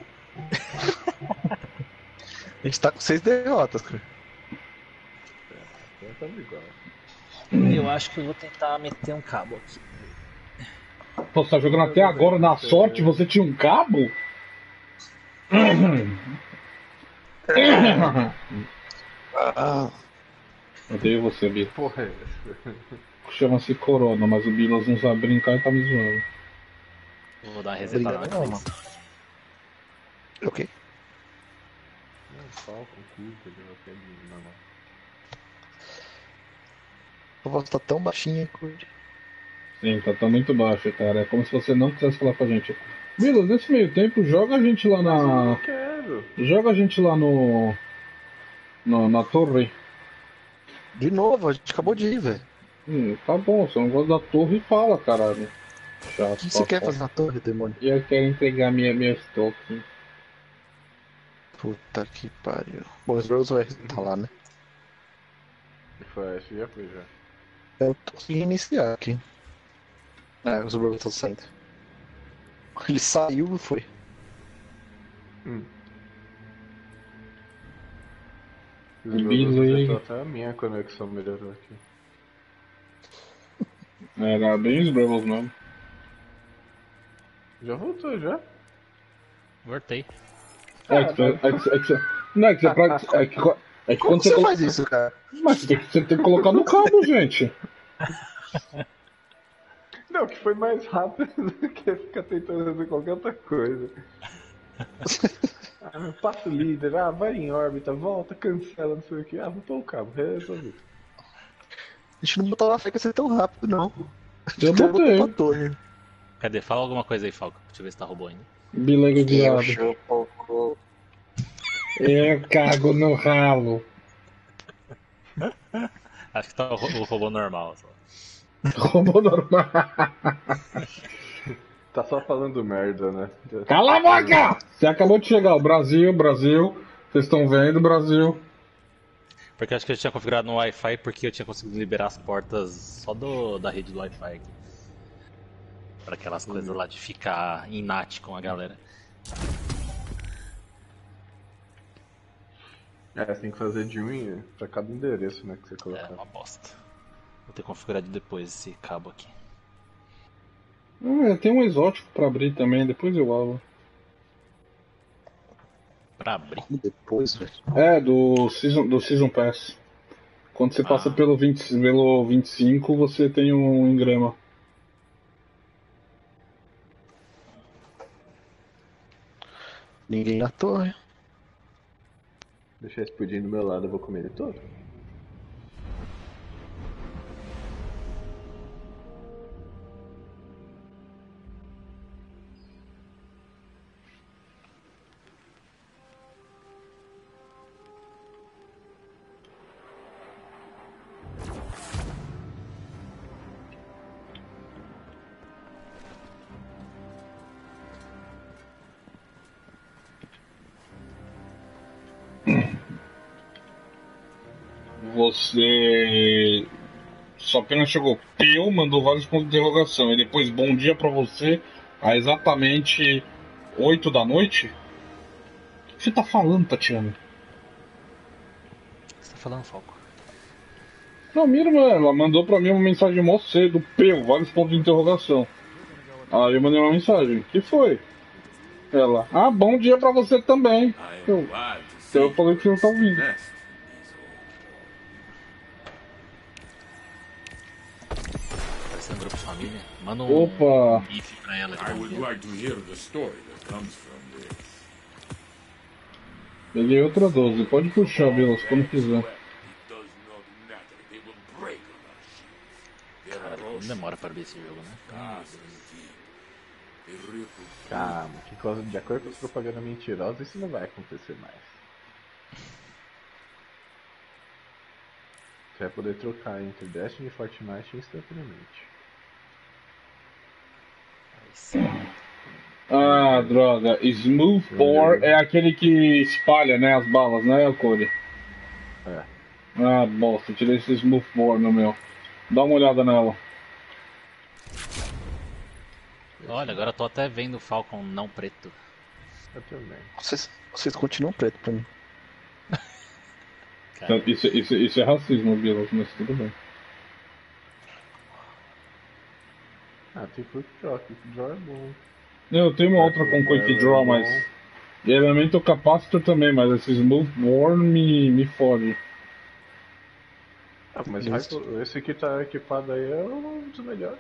[SPEAKER 4] A gente tá com 6 derrotas, cara.
[SPEAKER 9] Então estamos igual.
[SPEAKER 5] Eu acho que eu vou tentar meter um cabo aqui.
[SPEAKER 1] Pô, você tá jogando até agora na sorte, você tinha um cabo?
[SPEAKER 4] Ah,
[SPEAKER 1] Odeio você, Bila.
[SPEAKER 9] Porra, é essa?
[SPEAKER 1] Chama-se Corona, mas o Bilas não sabe brincar e tá me zoando.
[SPEAKER 5] Vou dar uma resetada na
[SPEAKER 4] Obrigado,
[SPEAKER 5] cabeça.
[SPEAKER 4] ok.
[SPEAKER 9] Não, Falcon, curta, de você normal.
[SPEAKER 4] A voz tá tão baixinha, Cody.
[SPEAKER 1] Sim, tá muito baixo, cara. É como se você não quisesse falar com a gente. Bilas, nesse meio tempo, joga a gente lá
[SPEAKER 9] Não
[SPEAKER 1] na.
[SPEAKER 9] quero.
[SPEAKER 1] Joga a gente lá no. Na torre.
[SPEAKER 4] De novo, a gente acabou de ir, velho.
[SPEAKER 1] Tá bom, você não gosta da torre, fala, caralho. Chato.
[SPEAKER 4] O que você quer fazer na torre, demônio?
[SPEAKER 1] Eu quero entregar minha token.
[SPEAKER 4] Puta que pariu. Bom, os Rose vai tá lá, né?
[SPEAKER 9] Flash, já foi já.
[SPEAKER 4] Eu tô sem iniciar aqui. É, os Rose estão saindo. Ele saiu e foi.
[SPEAKER 9] Os
[SPEAKER 1] Billy.
[SPEAKER 9] meus até a minha conexão melhorou aqui.
[SPEAKER 1] Era bem os Bravos mesmo.
[SPEAKER 9] Já voltou, já?
[SPEAKER 5] Voltei.
[SPEAKER 1] Não, é que você é que
[SPEAKER 4] Como
[SPEAKER 1] quando
[SPEAKER 4] você
[SPEAKER 1] você
[SPEAKER 4] faz isso, cara?
[SPEAKER 1] Mas você tem que colocar no cabo, gente.
[SPEAKER 9] Não, que foi mais rápido do que ficar tentando fazer qualquer outra coisa. Passa o líder, vai em órbita, volta, cancela, não sei o que. Vou pôr o cabo, resolvi.
[SPEAKER 4] A gente não botava fé que ia ser tão rápido, não.
[SPEAKER 1] Eu
[SPEAKER 4] Cara,
[SPEAKER 1] botei.
[SPEAKER 4] botou pra torre.
[SPEAKER 5] Cadê? Fala alguma coisa aí, Falco. Deixa eu ver se tá robô ainda.
[SPEAKER 1] Bilega viado.
[SPEAKER 4] chupo.
[SPEAKER 1] Eu cago no ralo.
[SPEAKER 5] Acho que tá o robô normal. Só.
[SPEAKER 1] Robô normal.
[SPEAKER 9] Tá só falando merda, né?
[SPEAKER 1] Cala a boca! Você acabou de chegar, o Brasil. Vocês estão vendo, Brasil?
[SPEAKER 5] Porque eu acho que eu tinha configurado no Wi-Fi porque eu tinha conseguido liberar as portas só da rede do Wi-Fi aqui. Pra aquelas coisas lá de ficar em NAT com a galera.
[SPEAKER 9] Você tem que fazer de um pra cada endereço, né, que você
[SPEAKER 5] É
[SPEAKER 9] colocar.
[SPEAKER 5] uma bosta. Vou ter configurado depois esse cabo aqui.
[SPEAKER 1] Tem um exótico pra abrir também, depois eu abro.
[SPEAKER 5] Pra abrir.
[SPEAKER 4] Depois, velho.
[SPEAKER 1] É, do Season Pass. Quando você passa pelo 25, você tem um engrama.
[SPEAKER 4] Ninguém na torre.
[SPEAKER 9] Deixar esse pudim do meu lado, eu vou comer ele todo.
[SPEAKER 1] você só apenas chegou peu, mandou vários pontos de interrogação e depois bom dia pra você a exatamente 8 da noite? O que você tá falando, Tatiana?
[SPEAKER 5] O que você tá falando, Falco?
[SPEAKER 1] Não, minha irmã, ela mandou pra mim uma mensagem mó cedo, peu, vários pontos de interrogação. Aí eu mandei uma mensagem, que foi? Ela, bom dia pra você também. Então eu falei que você não tá ouvindo.
[SPEAKER 5] Parecendo um grupo de família. Manda
[SPEAKER 1] Opa.
[SPEAKER 5] GIF pra ela.
[SPEAKER 3] I would like to hear the story that comes from this.
[SPEAKER 1] Peguei outra 12, pode puxar, Vilas, quando quiser.
[SPEAKER 3] It does not matter. They will break our shield. There
[SPEAKER 5] Cara,
[SPEAKER 3] are
[SPEAKER 5] não demora pra abrir esse jogo, né?
[SPEAKER 9] Calma, que de acordo com as propagandas mentirosas, isso não vai acontecer mais. Você vai poder trocar entre Destiny e Fortnite instantaneamente.
[SPEAKER 1] Ah, droga. Smoothbore é aquele que espalha, né, as balas, né, Cody?
[SPEAKER 9] É.
[SPEAKER 1] Ah, bosta, tirei esse Smoothbore no meu. Dá uma olhada nela.
[SPEAKER 5] Olha, agora eu tô até vendo o Falcon não preto.
[SPEAKER 9] Eu também.
[SPEAKER 4] Vocês continuam preto pra mim.
[SPEAKER 5] Cara,
[SPEAKER 1] Isso é racismo, Vilas, mas tudo bem.
[SPEAKER 9] Tem Quick Draw. Quick Draw é bom.
[SPEAKER 1] Eu tenho uma outra com Quick Draw, mas... E elemento capacitor também, mas esse Smoothbore me fode.
[SPEAKER 9] Mas esse que tá equipado aí é um dos melhores.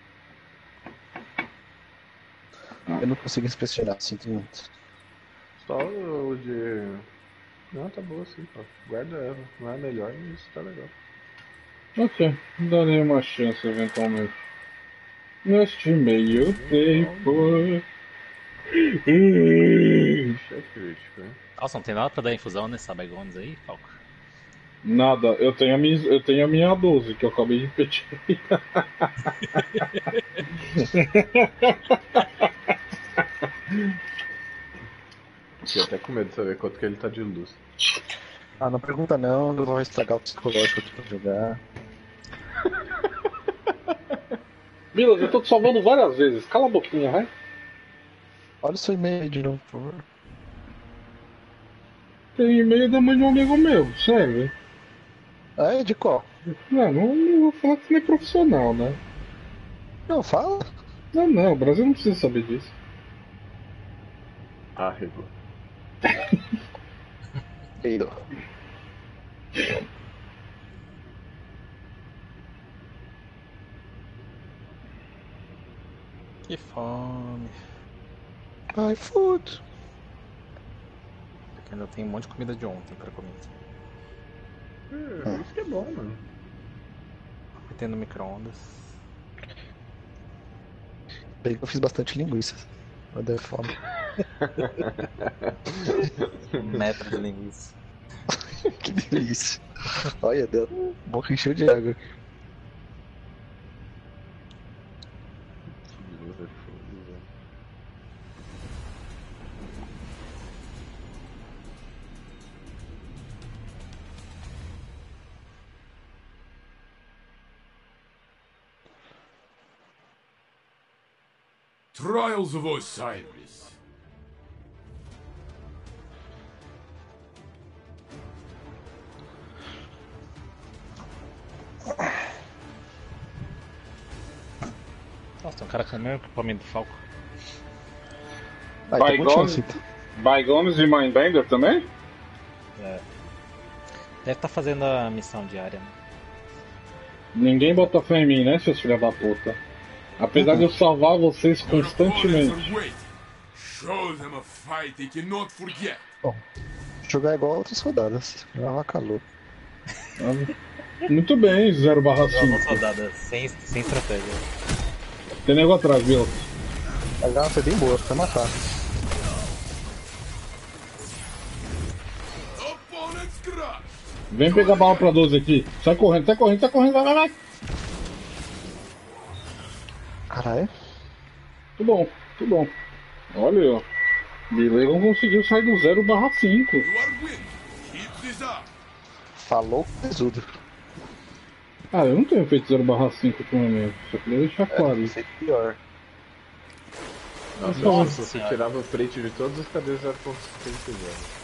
[SPEAKER 4] Eu não consigo inspecionar, sinto muito.
[SPEAKER 9] Só o de... Não, tá boa sim, pô. Guarda ela. Não é a melhor, mas tá legal.
[SPEAKER 1] Ok, darei uma chance eventualmente. Neste meio tempo...
[SPEAKER 9] Isso é crítico, hein?
[SPEAKER 5] nossa, não tem nada pra dar infusão nessa Bagones aí, Falco?
[SPEAKER 1] Nada, eu tenho a minha 12 que eu acabei de repetir.
[SPEAKER 9] Fiquei até com medo de saber quanto que ele tá de luz.
[SPEAKER 4] Não pergunta não, eu vou estragar o psicológico aqui pra jogar.
[SPEAKER 1] Milas, eu tô te salvando várias vezes, cala a boquinha, vai.
[SPEAKER 4] Olha o seu e-mail aí de novo, por favor.
[SPEAKER 1] Tem e-mail da mãe de um amigo meu, sério.
[SPEAKER 4] É, de qual?
[SPEAKER 1] Não vou falar que você não é profissional, né?
[SPEAKER 4] Não, fala.
[SPEAKER 1] Não, o Brasil não precisa saber disso.
[SPEAKER 9] Arregou.
[SPEAKER 4] Eido.
[SPEAKER 2] Que fome.
[SPEAKER 4] Ai, food.
[SPEAKER 2] Porque ainda tem um monte de comida de ontem pra comer.
[SPEAKER 9] Isso que é bom, mano.
[SPEAKER 2] Metendo no micro-ondas.
[SPEAKER 4] Bem que eu fiz bastante linguiça. Eu dei fome.
[SPEAKER 2] Metro de linguiça.
[SPEAKER 4] Que delícia. Olha, deu boca encheu de água.
[SPEAKER 9] Que beleza, foda, velho.
[SPEAKER 3] Trials of Osiris.
[SPEAKER 5] Nossa, tem um cara com o mesmo equipamento do Falco.
[SPEAKER 4] Então continua assim.
[SPEAKER 1] Bygones e Mindbender também?
[SPEAKER 5] É. Deve estar fazendo a missão diária, né?
[SPEAKER 1] Ninguém bota fé em mim, né, seus filhos da puta? Apesar de eu salvar vocês
[SPEAKER 3] Your opponents
[SPEAKER 1] constantemente.
[SPEAKER 3] are waiting. Show them a fight they cannot forget.
[SPEAKER 4] Bom, jogar igual outras rodadas. Ah, calor.
[SPEAKER 1] Muito bem, 0/5.
[SPEAKER 5] Uma rodada sem estratégia.
[SPEAKER 1] Tem nego atrás, viu?
[SPEAKER 4] A garrafa é bem boa, pra matar.
[SPEAKER 3] Opponents crush.
[SPEAKER 1] Vem pegar bala pra 12 aqui. Sai correndo, vai.
[SPEAKER 4] Caralho.
[SPEAKER 1] Muito bom. Olha, ó. Bilegon conseguiu sair do 0/5.
[SPEAKER 3] You are winning. Keep this up.
[SPEAKER 4] Falou tesudo.
[SPEAKER 1] Ah, eu não tenho feiticeiro /5 ultimamente, só queria deixar claro isso.
[SPEAKER 4] Pior.
[SPEAKER 9] Nossa, você tirava o print de todos os cadês 0.5 que quiser.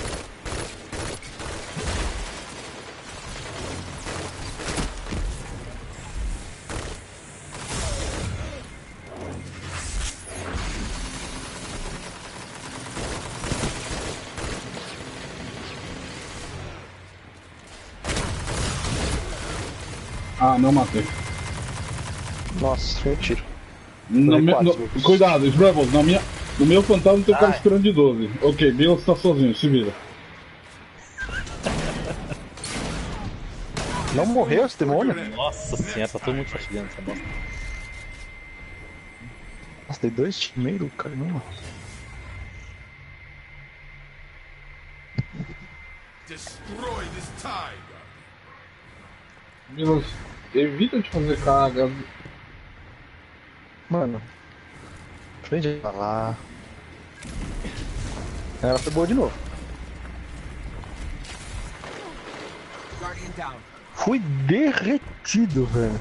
[SPEAKER 1] Ah, não matei.
[SPEAKER 4] Nossa, foi um tiro.
[SPEAKER 1] Cuidado, os Rebels, no meu fantasma tem um cara segurando de 12. Ok, Bill tá sozinho, se vira.
[SPEAKER 4] Não morreu esse demônio?
[SPEAKER 5] Nossa senhora, tá todo mundo fatigando essa bosta.
[SPEAKER 4] Nossa, tem 2 tiros no meio do cara, não.
[SPEAKER 3] Destroy this tiger.
[SPEAKER 1] Bill, evita de fazer carga.
[SPEAKER 4] Mano. Prende pra lá. Ela foi boa de novo.
[SPEAKER 8] Guardian down.
[SPEAKER 4] Fui derretido, velho.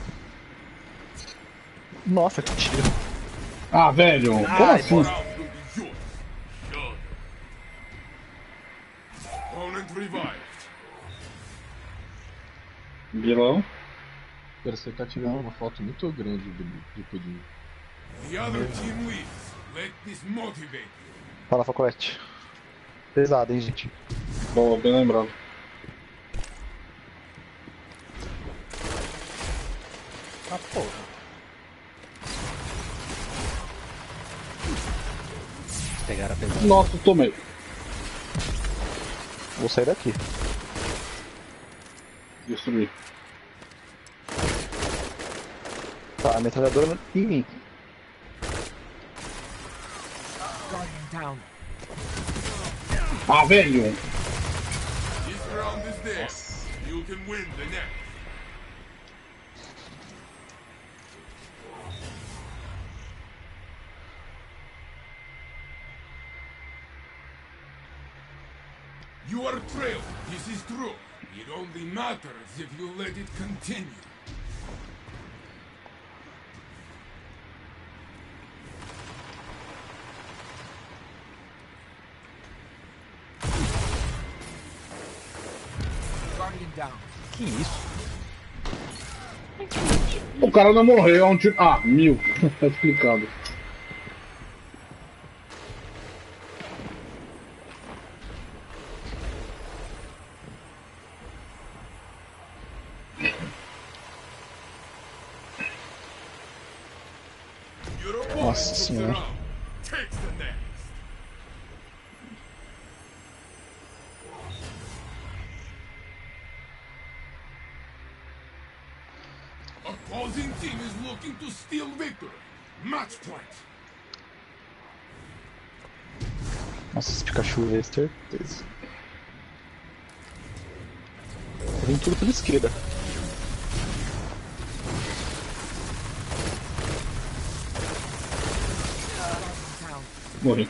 [SPEAKER 4] Nossa, que tiro.
[SPEAKER 1] Ah, velho, como assim?
[SPEAKER 3] Round will be yours. Done. Opponent revived.
[SPEAKER 1] Bilão.
[SPEAKER 9] Cara, você tá tirando uma foto muito grande do pudim.
[SPEAKER 3] The other team wins. Let this motivate you.
[SPEAKER 4] Fala, Facolete. Pesado, hein, gente.
[SPEAKER 1] Boa, bem lembrado.
[SPEAKER 5] Ah, porra. Pegaram a pesada.
[SPEAKER 1] Nossa, tomei.
[SPEAKER 4] Vou sair daqui.
[SPEAKER 1] Destruí.
[SPEAKER 4] Tá, a metralhadora em mim.
[SPEAKER 8] Guardian down.
[SPEAKER 1] Ah, velho!
[SPEAKER 3] This round is theirs. You can win the next. You are trailed. This is true. It only matters if you let it continue.
[SPEAKER 8] Guardian down.
[SPEAKER 5] Que isso?
[SPEAKER 1] O cara não morreu, é um tiro. Ah, 1000. Tá explicado.
[SPEAKER 3] Your opponent
[SPEAKER 4] Nossa
[SPEAKER 3] took the
[SPEAKER 4] senhora.
[SPEAKER 3] round. Takes the next. Opposing team is looking to steal victory. Match point.
[SPEAKER 4] Nossa, esse Pikachu é certeza. Vem tudo pela esquerda.
[SPEAKER 8] Down.
[SPEAKER 1] Morri.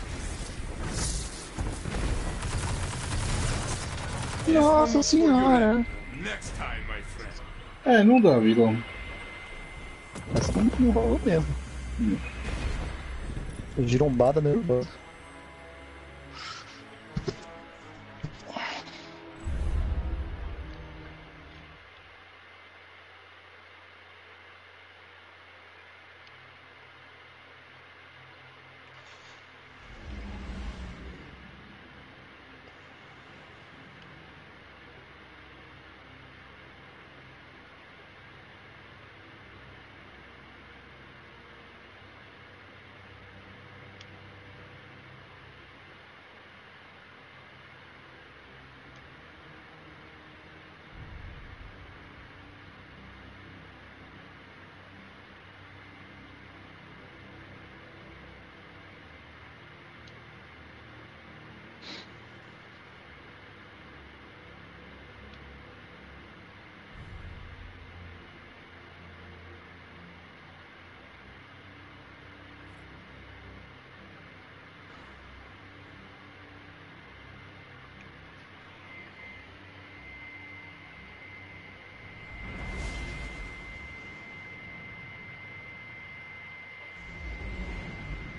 [SPEAKER 4] Nossa senhora.
[SPEAKER 3] Next time, my friend.
[SPEAKER 1] É, não dá, Bilão.
[SPEAKER 4] Mas não rolou mesmo. Girombada nervosa.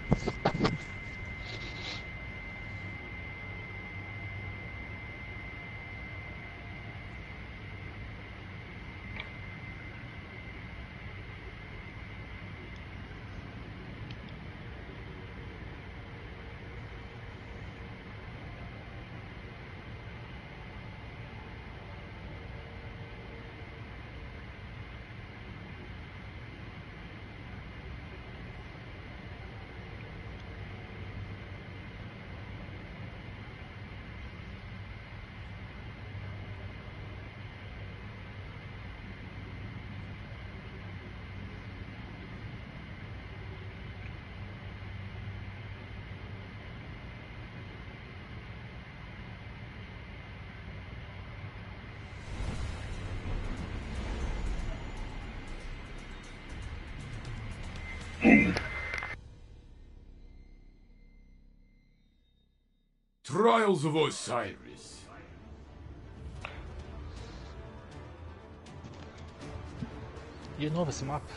[SPEAKER 3] Trials of Osiris.
[SPEAKER 5] De novo esse mapa.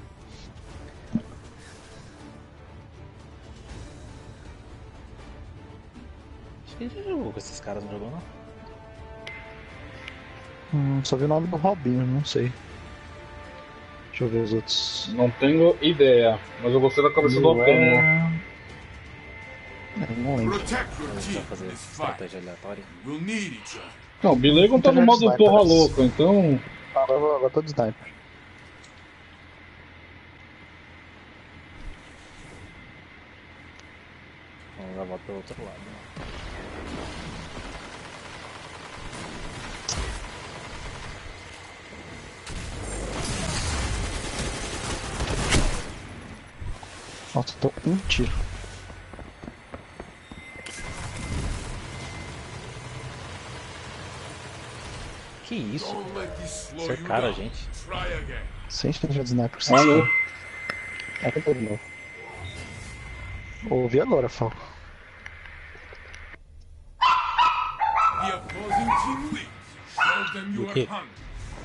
[SPEAKER 5] Acho que ele já jogou com esses caras, não jogou não?
[SPEAKER 4] Só vi o nome do Robinho, não sei. Deixa eu ver os outros.
[SPEAKER 1] Não tenho ideia, mas eu gostei da cabeça do Otano.
[SPEAKER 4] Não lembro.
[SPEAKER 3] Protect your
[SPEAKER 5] Vai
[SPEAKER 3] team
[SPEAKER 5] fazer
[SPEAKER 3] in this fight.
[SPEAKER 5] estratégia aleatória.
[SPEAKER 3] We'll need each other.
[SPEAKER 1] Não, o Bilegon tá no
[SPEAKER 4] Internet
[SPEAKER 1] modo
[SPEAKER 4] sniper,
[SPEAKER 1] porra
[SPEAKER 4] mas-
[SPEAKER 1] louca, então.
[SPEAKER 4] Agora tô de sniper.
[SPEAKER 5] Vamos levar pro outro lado.
[SPEAKER 4] Nossa, tô com um tiro.
[SPEAKER 5] Que isso?
[SPEAKER 3] Don't let this slow you
[SPEAKER 5] Cercaram a
[SPEAKER 3] down.
[SPEAKER 5] gente.
[SPEAKER 3] Try again.
[SPEAKER 4] Sem estratégia de sniper.
[SPEAKER 1] Alô?
[SPEAKER 4] É tentar de novo. Ouvi agora, Falco.
[SPEAKER 3] The opposing team leads. Show them you are
[SPEAKER 5] Okay.
[SPEAKER 3] hungry.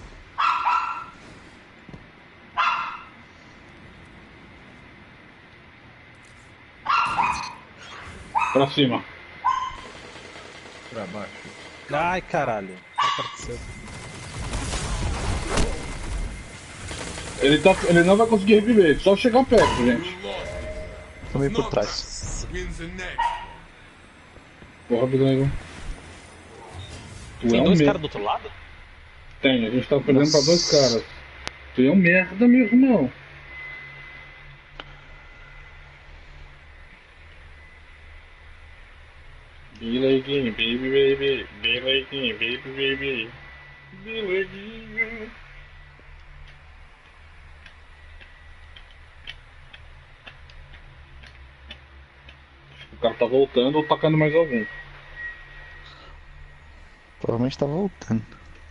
[SPEAKER 1] Pra cima.
[SPEAKER 9] Pra baixo.
[SPEAKER 5] Ai, caralho. O que aconteceu?
[SPEAKER 1] Ele não vai conseguir reviver, só chegar perto, gente.
[SPEAKER 3] You lost it.
[SPEAKER 4] Tomei por
[SPEAKER 3] Not
[SPEAKER 4] trás.
[SPEAKER 3] wins the next.
[SPEAKER 1] Porra, Bilegon. Tu
[SPEAKER 5] Tem
[SPEAKER 1] é um
[SPEAKER 5] dois
[SPEAKER 1] merda.
[SPEAKER 5] caras do outro lado?
[SPEAKER 1] Tem, a gente tá perdendo pra dois caras. Tu é um merda mesmo, não. Bileguinho, baby, baby. Bileguinho, baby, baby. Bileguinho. O cara tá voltando ou tacando mais algum.
[SPEAKER 4] Provavelmente tá voltando.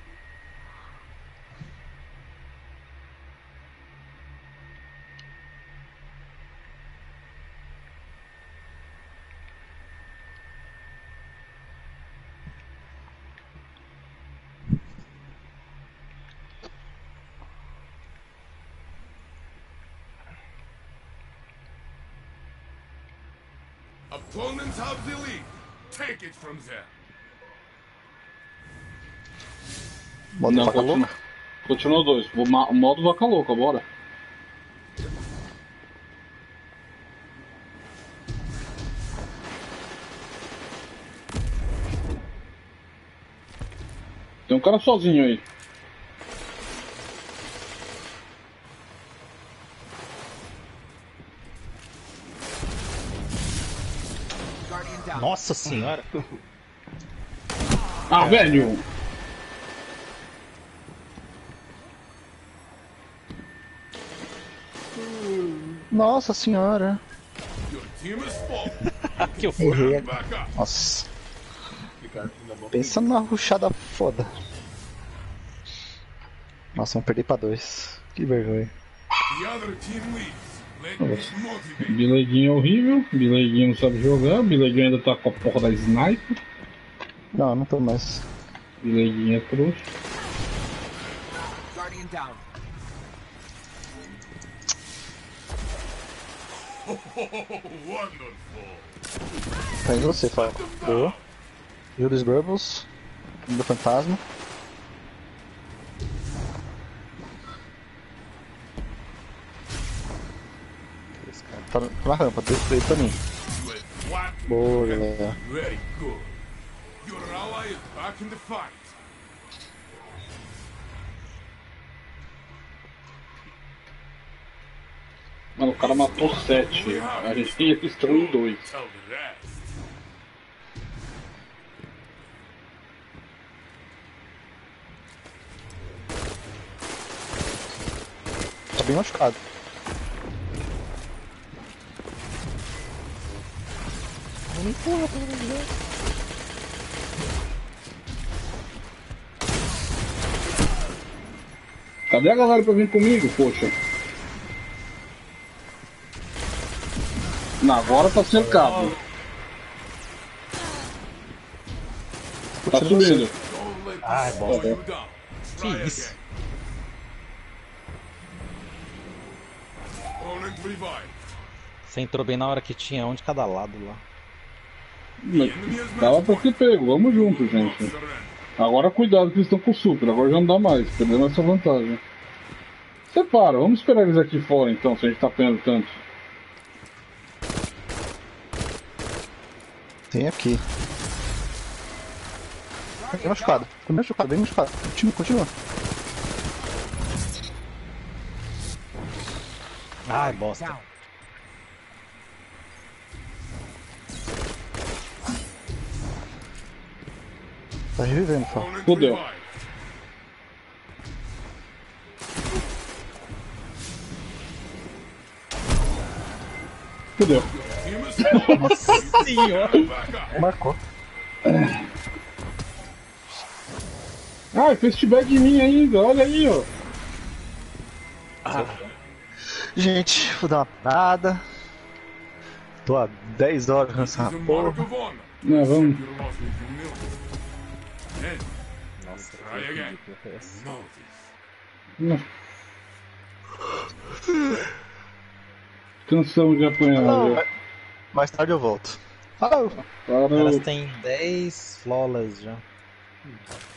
[SPEAKER 3] Opponents have the lead. Take it from them.
[SPEAKER 4] Modo
[SPEAKER 1] Não,
[SPEAKER 4] faca louca?
[SPEAKER 1] continua dois. O modo vaca louca, bora. Tem um cara sozinho aí.
[SPEAKER 8] Guardian down.
[SPEAKER 5] Nossa senhora.
[SPEAKER 1] Ah, velho!
[SPEAKER 4] Nossa senhora.
[SPEAKER 3] Your team is full.
[SPEAKER 5] Que eu fui.
[SPEAKER 4] Errei.
[SPEAKER 3] Back up.
[SPEAKER 4] Nossa.
[SPEAKER 9] Ficar na boca.
[SPEAKER 4] Pensa numa rushada foda. Nossa, vamos perder pra dois. Que vergonha.
[SPEAKER 3] The other team leads. Let this motivate.
[SPEAKER 1] Bileguinho é horrível. Bileguinho não sabe jogar. Bileguinho ainda tá com a porra da sniper.
[SPEAKER 4] Não, não tô mais.
[SPEAKER 1] Bileguinho é trouxa.
[SPEAKER 8] Guardian down.
[SPEAKER 3] Wonderful.
[SPEAKER 4] Tá indo você, Fábio. Boa. Julius Goebbels. Do fantasma.
[SPEAKER 5] Esse cara.
[SPEAKER 4] Tá na rampa, veio pra mim.
[SPEAKER 3] You had what?
[SPEAKER 4] Boa, galera.
[SPEAKER 3] Very good. Your ally is back in the fight.
[SPEAKER 1] Mano, o cara matou 7. A gente ia destruir 2.
[SPEAKER 3] Tell the rest.
[SPEAKER 4] Tá bem machucado. Não empurra, pelo amor de Deus.
[SPEAKER 1] Cadê a galera pra vir comigo, poxa? Não, agora tá cercado. Tá subindo.
[SPEAKER 3] Don't let
[SPEAKER 5] Ai,
[SPEAKER 3] this
[SPEAKER 5] bosta.
[SPEAKER 3] slow you down. Try
[SPEAKER 5] Que isso?
[SPEAKER 3] again. Opponent revived.
[SPEAKER 5] Você entrou bem na hora que tinha um de cada lado lá.
[SPEAKER 1] Mas dava pra ter pego, vamos junto, gente.
[SPEAKER 3] Surrender.
[SPEAKER 1] Agora cuidado que eles estão com super, agora já não dá mais, perdemos essa vantagem. Separa, vamos esperar eles aqui fora então, se a gente tá apanhando tanto.
[SPEAKER 4] Tem aqui. Bem machucado. Tô bem machucado, bem machucado. Continua.
[SPEAKER 5] Ai, bosta.
[SPEAKER 4] Tá revivendo, Fá.
[SPEAKER 3] Opponent
[SPEAKER 1] Fudeu.
[SPEAKER 3] revived.
[SPEAKER 1] Fudeu.
[SPEAKER 3] Team is
[SPEAKER 5] Nossa senhora.
[SPEAKER 3] back up.
[SPEAKER 4] Marcou.
[SPEAKER 1] Ah, fez feedback em mim ainda, olha aí, ó.
[SPEAKER 4] Gente, vou dar uma parada. Tô há 10 horas
[SPEAKER 3] This is
[SPEAKER 4] nessa
[SPEAKER 3] a mark
[SPEAKER 4] porra.
[SPEAKER 3] of honor.
[SPEAKER 1] Não, vamos.
[SPEAKER 3] Your loss with humility. And
[SPEAKER 5] Nossa,
[SPEAKER 3] try
[SPEAKER 5] que
[SPEAKER 3] again.
[SPEAKER 5] ridículo foi essa?
[SPEAKER 3] Know this.
[SPEAKER 1] Não. Cansamos de apanhar,
[SPEAKER 4] Não,
[SPEAKER 1] já.
[SPEAKER 4] mais tarde eu volto. Falou!
[SPEAKER 1] Parou.
[SPEAKER 5] Elas têm 10 flawless já.